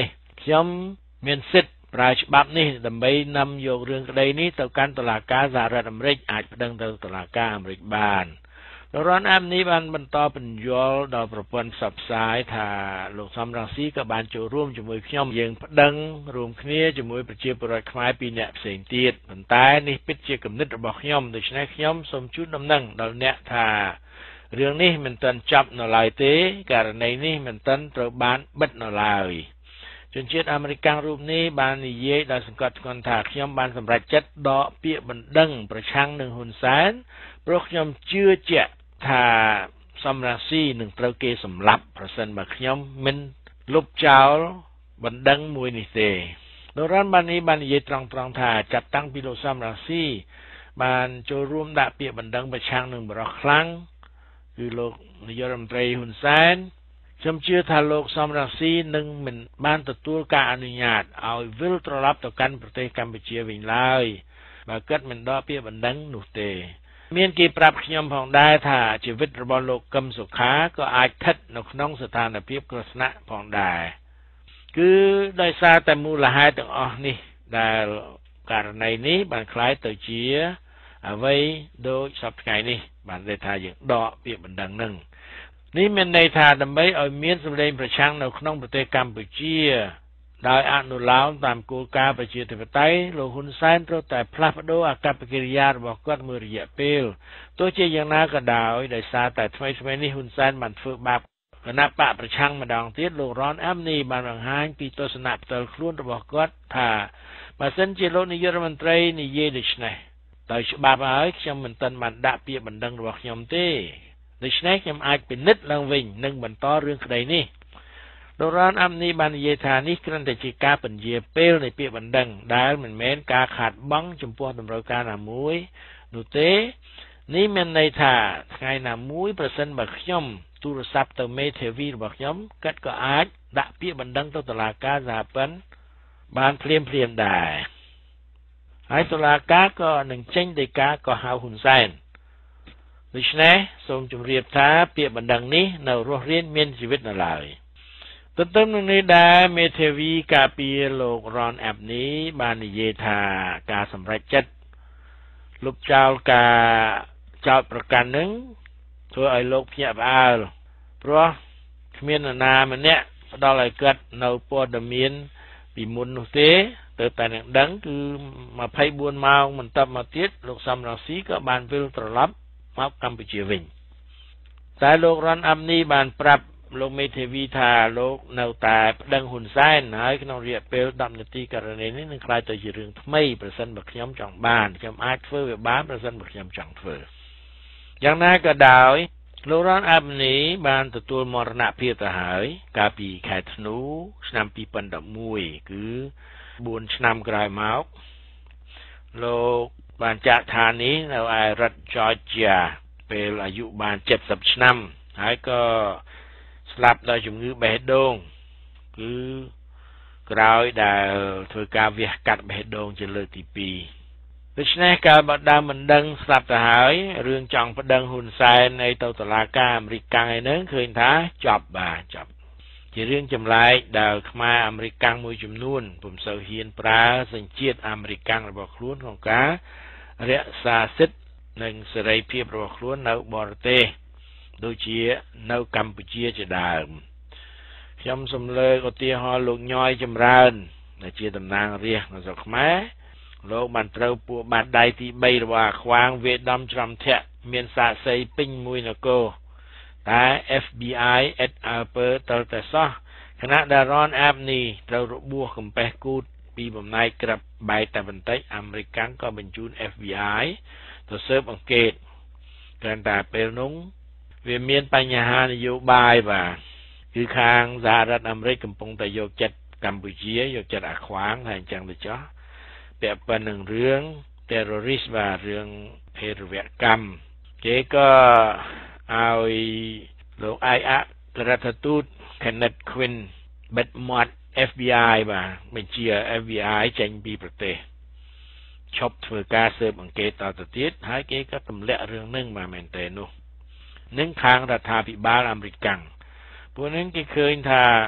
ខ្ញុំមានសិទ្ធិប្រើច្បាប់នេះដើម្បីនាំយករឿងក្តីនេះទៅកាន់តុលាការសហរដ្ឋអាមេរិកអាចប្តឹងទៅតុលាការអាមេរិកបានលោករ៉នអាប់នេះបានបន្តពន្យល់ដល់ប្រព័ន្ធផ្សព្វផ្សាយថាលោកសំរងស៊ីក៏បានចូលរួមជាមួយខ្ញុំយើងប្តឹងរួមគ្នាជាមួយប្រជាពលរដ្ឋខ្មែរពីរនាក់ផ្សេងទៀតប៉ុន្តែនេះពិតជាគំនិតរបស់ខ្ញុំដូច្នេះខ្ញុំសូមជូនដំណឹងដល់អ្នកថារឿងនេះមិនទាន់ចប់នៅឡើយទេករណីនេះមិនទាន់ត្រូវបានបិទនៅឡើយជនជាតិអាមេរិករូបនេះបាននិយាយដល់សង្កត់ធ្ងន់ថាខ្ញុំបានសម្រេចចិត្តដកពាក្យបណ្ដឹងប្រឆាំងនឹងហ៊ុនសែនព្រោះខ្ញុំជឿជាក់ថាសំរងស៊ីនឹងត្រូវគេសម្លាប់ប្រសិនបើខ្ញុំមិនលុបចោលបណ្ដឹងមួយនេះទេលោករ៉ាន់បាននេះបាននិយាយត្រង់ៗថាចាប់តាំងពីលោកសំរងស៊ីបានចូលរួមដាក់ពាក្យបណ្ដឹងប្រឆាំងនឹងបរិះខ្លាំងគឺលោកនាយករដ្ឋមន្ត្រីហ៊ុនសែនខ្ញុំជឿថាលោកសំរងស៊ីនឹងមិនបានទទួលការអនុញ្ញាតឲ្យវិលត្រឡប់ទៅកាន់ប្រទេសកម្ពុជាវិញឡើយបើគិតមិនដកពាក្យបណ្ដឹងនោះទេមានគេប្រាប់ខ្ញុំផងដែរថាជីវិតរបស់លោកកឹមសុខាក៏អាចស្ថិតនៅក្នុងស្ថានភាពគ្រោះថ្នាក់ផងដែរគឺដោយសារតែមូលហេតុទាំងអស់នេះដែលករណីនេះបានคล้ายទៅជាអ្វីដូចសពថ្ងៃនេះបានន័យថាយើងដកពាក្យបណ្ដឹងនឹងនេះមានន័យថាដើម្បីឲ្យមានសម្លេងប្រឆាំងនៅក្នុងប្រទេសកម្ពុជាដោយអនុលោមតាមគោលការណ៍ប្រជាធិបតេយ្យលោកហ៊ុនសែនត្រូវតែផ្លាស់ប្ដូរអាកប្បកិរិយារបស់គាត់មួយរយៈពេលទោះជាយ៉ាងណាក៏ដោយដោយសារតែថ្មីថ្មីនេះហ៊ុនសែនបានធ្វើបាបគណៈបកប្រឆាំងម្ដងទៀតលោករ៉នអាំនីបានបង្ហាញពីទស្សនៈផ្ទាល់ខ្លួនរបស់គាត់ថាបើសិនជាលោកនាយករដ្ឋមន្ត្រីនិយាយដូច្នេះដោយច្បាប់ហើយខ្ញុំមិនទាន់បានដាក់ពាក្យបណ្ដឹងរបស់ខ្ញុំទេដូច្នេះខ្ញុំអាចពិនិត្យឡើងវិញនិងបន្តរឿងក្តីនេះលោករ៉នអាំនីបាននិយាយថានេះគ្រាន់តែជាការពន្យាពេលនៃពាក្យបណ្ដឹងដែលមិនមែនការខាតបង់ចំពោះតម្រូវការណាមួយនោះទេនេះមានន័យថាថ្ងៃណាមួយប្រសិនបើខ្ញុំទូរស័ព្ទទៅមេធាវីរបស់ខ្ញុំគាត់ក៏អាចដាក់ពាក្យបណ្ដឹងទៅតុលាការសហព័ន្ធបានភ្លាមភ្លាមដែរហើយតុលាការក៏នឹងចេញដីកាកោះហៅហ៊ុនសែនដូច្នេះសូមជម្រាបថាពាក្យបណ្ដឹងនេះនៅរស់រានមានជីវិតនៅឡើយទន្ទឹមនឹងនេះដែរមេធាវីការពារលោករ៉នអាប់នីបាននិយាយថាការសម្រេចចិត្តលុបចោលការចោទប្រកាន់នឹងធ្វើឲ្យលោកភ្ញាក់ផ្អើលព្រោះគ្មាននរណាម្នាក់ផ្ដល់ឲ្យគាត់នៅព័ត៌មានពីមុននោះទេទៅតែនឹងដឹងគឺម្ភៃបួនម៉ោងបន្ទាប់មកទៀតលោកសំរងស៊ីក៏បានវិលត្រឡប់មកកម្ពុជាវិញតែលោករ៉នអាប់នីបានប្រាប់លោកមេធាវីថាលោកនៅតែប្តឹងហ៊ុនសែនហើយក្នុងរយៈពេលដប់នាទីករណីនេះនឹងក្លាយទៅជារឿងថ្មីប្រសិនបើខ្ញុំចង់បានខ្ញុំអាចធ្វើវាបានប្រសិនបើខ្ញុំចង់ធ្វើយ៉ាងណាក៏ដោយលោករ៉នអាប់នីបានទទួលមរណភាពទៅហើយកាលពីខែធ្នូឆ្នាំពីរពាន់ដប់មួយគឺបួនឆ្នាំក្រោយមកលោកបានចាក់ឋាននេះនៅឯរដ្ឋ Georgia ពេលអាយុបានเจ็ดสิบឆ្នាំហើយក៏ស្លាប់ដោយជំងឺបេះដូងគឺក្រោយដែលធ្វើការវះកាត់បេះដូងជាលើកទីពីរដូច្នេះកាលបើដើមមិនដឹងស្លាប់ទៅហើយរឿងចង់ប្តឹងហ៊ុនសែននៅទៅតុលាការអាមេរិកកាំងឯហ្នឹងឃើញថាចប់បាទចប់ជារឿងចម្លែកដែលខ្មែរអាមេរិកកាំងមួយចំនួនពុំសូវហ៊ានប្រើសញ្ជាតិអាមេរិកកាំងរបស់ខ្លួនក្នុងការរក្សាសិទ្ធិនិងសេរីភាពរបស់ខ្លួននៅបរទេសដូចជានៅកម្ពុជាជាដើមខ្ញុំសូមលើកឧទាហរណ៍លោកញ័យចម្រើនដែលជាតំណាងរាស្ត្រនៅស្រុកខ្មែរលោកបានត្រូវពួកបាតដៃទីបីរបស់អាខ្វាងវាដំច្រំធាក់មានសាក្សីពេញមួយនគរតែ เอฟ บี ไอ អេតអាពើតលតែសោះខណៈដែលរ៉នអាប់នីត្រូវរបួសកំពេះគូតពីបំណែកក្របបែកតែបន្តិចអាមេរិកកាំងក៏បញ្ជូន เอฟ บี ไอ ទៅស៊ើបអង្កេតគ្រាន់តែពេលនោះវាមានបញ្ហានយោបាយបាទគឺខាងសហរដ្ឋអាមេរិកកំពុងតែយកចិត្តកម្ពុជាយកចិត្តអាខ្វាងហើយអញ្ចឹងទៅចុះពាក់ព័ន្ធនឹងរឿង terrorist បាទរឿងភេរវកម្មគេក៏ឲ្យលោកឯកអគ្គរដ្ឋទូត Kenneth Quinn បិទមាត់ เอฟ บี ไอ បាទបញ្ជា เอฟ บี ไอ ចេញពីប្រទេសឈប់ធ្វើការស៊ើបអង្កេតតទៅទៀតហើយគេក៏ទម្លាក់រឿងហ្នឹងមកមែនតើនោះនឹងខាងរដ្ឋាភិបាលអាមេរិកកាំងពួកហ្នឹងគេឃើញថា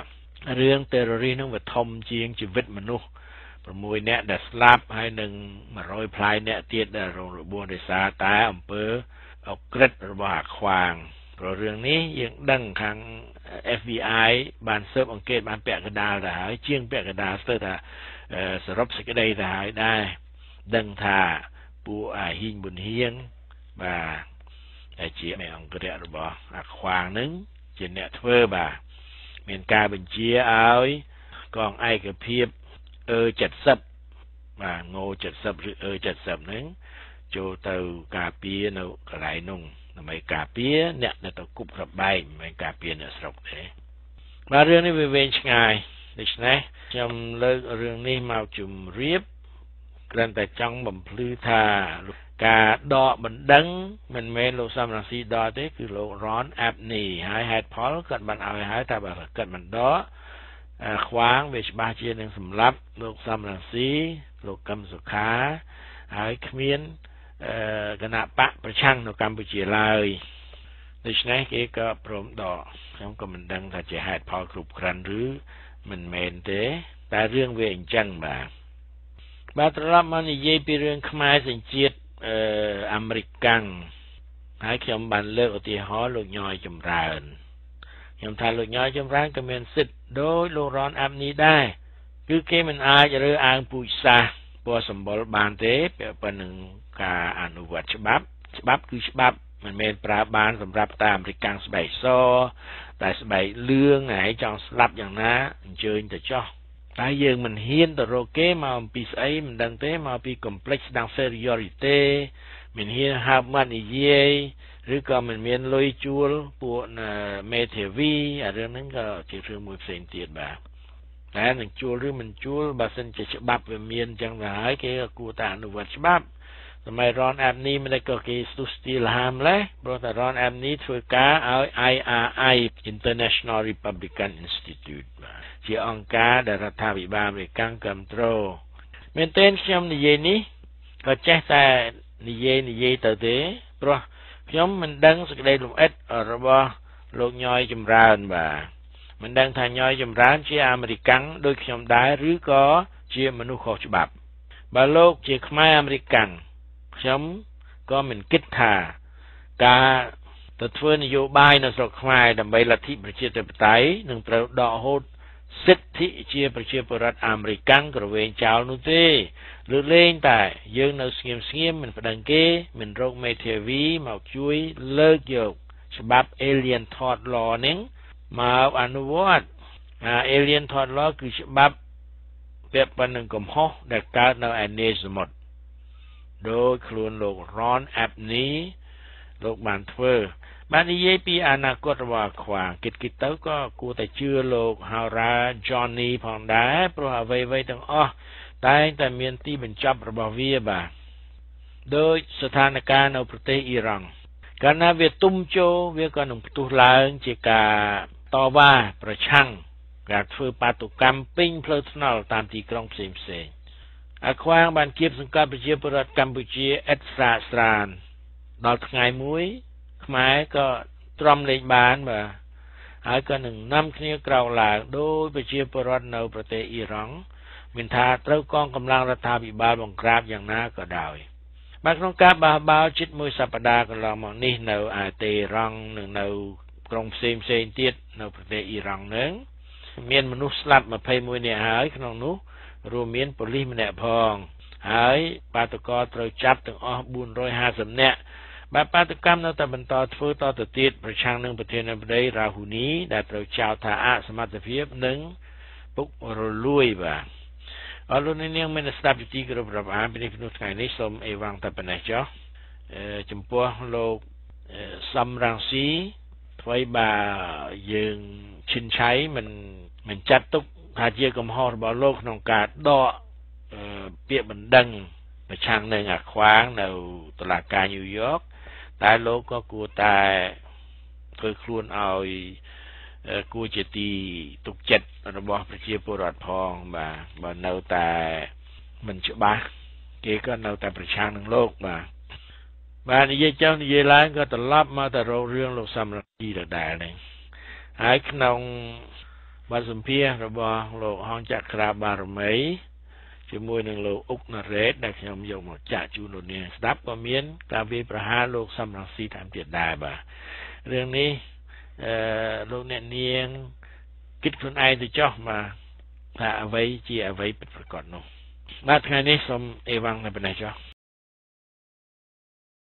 រឿង terrorist នឹងវាធំជាងជីវិតមនុស្ស6នាក់ដែលស្លាប់ហើយនឹង100ផ្លាយអ្នកទៀតដែលរងរបួសដោយសារតែអំពើអក្រិតរបស់អាខ្វាងព្រោះរឿងនេះយើងដឹងខាង F B I បានស៊ើបអង្កេតបានពាក់កណ្ដាលទៅហើយជាងពាក់កណ្ដាលស្ទើរថាសរុបសេចក្តីទៅហើយដែរដឹងថាពួកអាហ៊ីងប៊ុនហៀងបាទជាមេអង្គរៈរបស់អាខ្វាងនឹងជាអ្នកធ្វើបាទមានការបញ្ជាឲ្យកងឯកភាពអឺ70បាទងូ70ឬអឺ70ហ្នឹងចូលទៅការពារនៅកន្លែងនោះដើម្បីការពារអ្នកដែលទៅគប់ក្បែកមិនការពារអ្នកស្រុកទេបាទរឿងនេះវាវែងឆ្ងាយដូច្នេះខ្ញុំលើករឿងនេះមកជម្រាបគ្រាន់តែចង់បំភ្លឺថាការដកបណ្ដឹងមិនមែនលោកសំរងស៊ីដកទេគឺលោករ៉នអាប់នីហើយហេតុផលគាត់បានឲ្យហើយតែបើគាត់មិនដកខ្វាងវាច្បាស់ជានឹងសម្លាប់លោកសំរងស៊ីលោកកឹមសុខាហើយគ្មានគណៈបកប្រឆាំងនៅកម្ពុជាឡើយដូច្នេះគេក៏ព្រមដកខ្ញុំក៏មិនដឹងថាជាហេតុផលគ្រប់គ្រាន់ឬមិនមែនទេតែរឿងវាអញ្ចឹងបាទបាទត្រឡប់មកនិយាយពីរឿងខ្មែរសញ្ជាតិអឺអាមេរិកកាំងហើយខ្ញុំបានលើកឧទាហរណ៍លោកញយចម្រើនខ្ញុំថាលោកញយចម្រើនក៏មានសិទ្ធិដោយលោករ៉នអាប់នីដែរគឺគេមិនអាចរើសអើងពូជសាសន៍ពណ៌សម្បុរបានទេពាក់ព័ន្ធនឹងការអនុវត្តច្បាប់ច្បាប់គឺច្បាប់មិនមែនប្រើបានសម្រាប់តែអាមេរិកកាំងស្បែកសតែស្បែកលឿងហើយចង់ស្លាប់យ៉ាងណាអញ្ជើញទៅចោះតែយើងមិនហ៊ានទៅរកគេមកអំពីស្អីមិនដឹងទេមកពី complex inferiority មិនហ៊ានហើបមាត់និយាយឬក៏មិនមានលុយជួលពួកមេធាវីអារឿងហ្នឹងក៏ជារឿងមួយផ្សេងទៀតបាទតែនឹងជួលឬមិនជួលបើសិនជាច្បាប់វាមានអញ្ចឹងទៅហើយគេក៏គួរតែអនុវត្តច្បាប់សម័យ Ron Abney មិនក៏គេស្ទុះស្ទីលហាមឡេះព្រោះតែ Ron Abney ធ្វើការឲ្យ I R I International Republican Institute បាទជាអង្គការដែលរដ្ឋាភិបាលអាមេរិកគ្រប់គ្រងមែនទែនខ្ញុំនិយាយនេះក៏ចេះតែនិយាយនិយាយទៅទេព្រោះខ្ញុំមិនដឹងសេចក្តីលម្អិតរបស់លោកញយចម្រើនបាទមិនដឹងថាញយចម្រើនជាអាមេរិកាំងដូចខ្ញុំដែរឬក៏ជាមនុស្សខុសច្បាប់បើលោកជាខ្មែរអាមេរិកាំងខ្ញុំក៏មិនគិតថាការទៅធ្វើនយោបាយនៅស្រុកខ្មែរដើម្បីលទ្ធិប្រជាធិបតេយ្យនឹងត្រូវដកហូតសិទ្ធិជាប្រជាពលរដ្ឋអាមេរិកាំងក្រវែងចោលនោះទេលើកលែងតែយើងនៅស្ងៀមស្ងៀមមិនប្តឹងគេមិនរកមេធាវីមកជួយលើកយកច្បាប់ Alien Tort Law នេះមកអនុវត្តអា Alien Tort Law គឺច្បាប់ពាក់ព័ន្ធនឹងកំហុសដែលកើតនៅឯនេសមុទ្រដោយខ្លួនលោក Ron Abney លោកបានធ្វើបាននិយាយពីអនាគតរបស់ខ្វាងគិតគិតទៅក៏គួរតែជឿលោក Hara Johnny ផងដែរព្រោះអ្វីៗទាំងអស់តែងតែមានទីបញ្ចប់របស់វាបាទដោយស្ថានភាពនៅប្រទេសអ៊ីរ៉ង់កាលណាវាទុំចូលវាក៏នឹងផ្ទុះឡើងជាការតវ៉ាប្រឆាំងការធ្វើបាតុកម្មពេញផ្លូវថ្នល់តាមទីក្រុងផ្សេងផ្សេងអាខ្វាងបានគៀបសង្កត់ប្រជាពលរដ្ឋកម្ពុជាឥតស្រាកស្រានដល់ថ្ងៃមួយខ្មែរក៏ទ្រាំលេងបានបាទហើយក៏នឹងនាំគ្នាក្រោកឡើងដោយប្រជាពលរដ្ឋនៅប្រទេសអ៊ីរ៉ង់មានថាត្រូវកងកម្លាំងរដ្ឋាភិបាលបង្ក្រាបយ៉ាងណាក៏ដោយបាទក្នុងការបះបោរជិតមួយសប្តាហ៍កន្លងមកនេះនៅអាតេរ៉ង់និងនៅក្រុងផ្សេងផ្សេងទៀតនៅប្រទេសអ៊ីរ៉ង់នឹងមានមនុស្សស្លាប់ยี่สิบเอ็ดនាក់ហើយក្នុងនោះរួមមានប៉ូលីសម្នាក់ផងហើយបាតុករត្រូវចាប់ទាំងអស់bốn trămห้าสิบនាក់បាទបាតុកម្មនៅតែបន្តធ្វើតទៅទៀតប្រឆាំងនឹងប្រធានាធិបតីរ៉ាហ៊ូនីដែលត្រូវចោទថាអសមត្ថភាពនិងពុករលួយបាទអរលោកនាងមានស្ដាប់ពីទីគោរពរាប់អានពីនេះក្នុងថ្ងៃនេះសូមអេវ៉ាំងតែប៉ុណ្ណេះចុះចំពោះលោកសំរងស៊ីថ្មីបើយើងឈិនឆៃមិនមិនចាត់ទុកថាជាកំហុសរបស់លោកក្នុងការដកពាក្យបណ្ដឹងប្រឆាំងនឹងអាខ្វាងនៅតុលាការញូវយ៉កតែលោកក៏គួរតែធ្វើខ្លួនឲ្យគួរជាទីទុកចិត្តរបស់ប្រជាពលរដ្ឋផងបាទបើនៅតែមិនច្បាស់គេក៏នៅតែប្រឆាំងនឹងលោកបាទបាទនិយាយចុះនិយាយឡើងក៏ត្រឡប់មកទៅរករឿងលោកសំរងស៊ីដដែលនេះហើយក្នុងបាទសម្ភាររបស់លោកហងចក្រាបារមីជាមួយនឹងលោកអុកណារ៉េតដែលខ្ញុំយកមកចាក់ជូនលោកនាងស្ដាប់ក៏មានការវាយប្រហារលោកសំរងស៊ីតាមទៀតដែរបាទរឿងនេះអឺលោកអ្នកនាងគិតខ្លួនឯងទៅចុះបាទថាអ្វីជាអ្វីពិតប្រាកដនោះបាទថ្ងៃនេះសូមអេវ៉ាំងនៅប៉ុណ្ណេះចុះ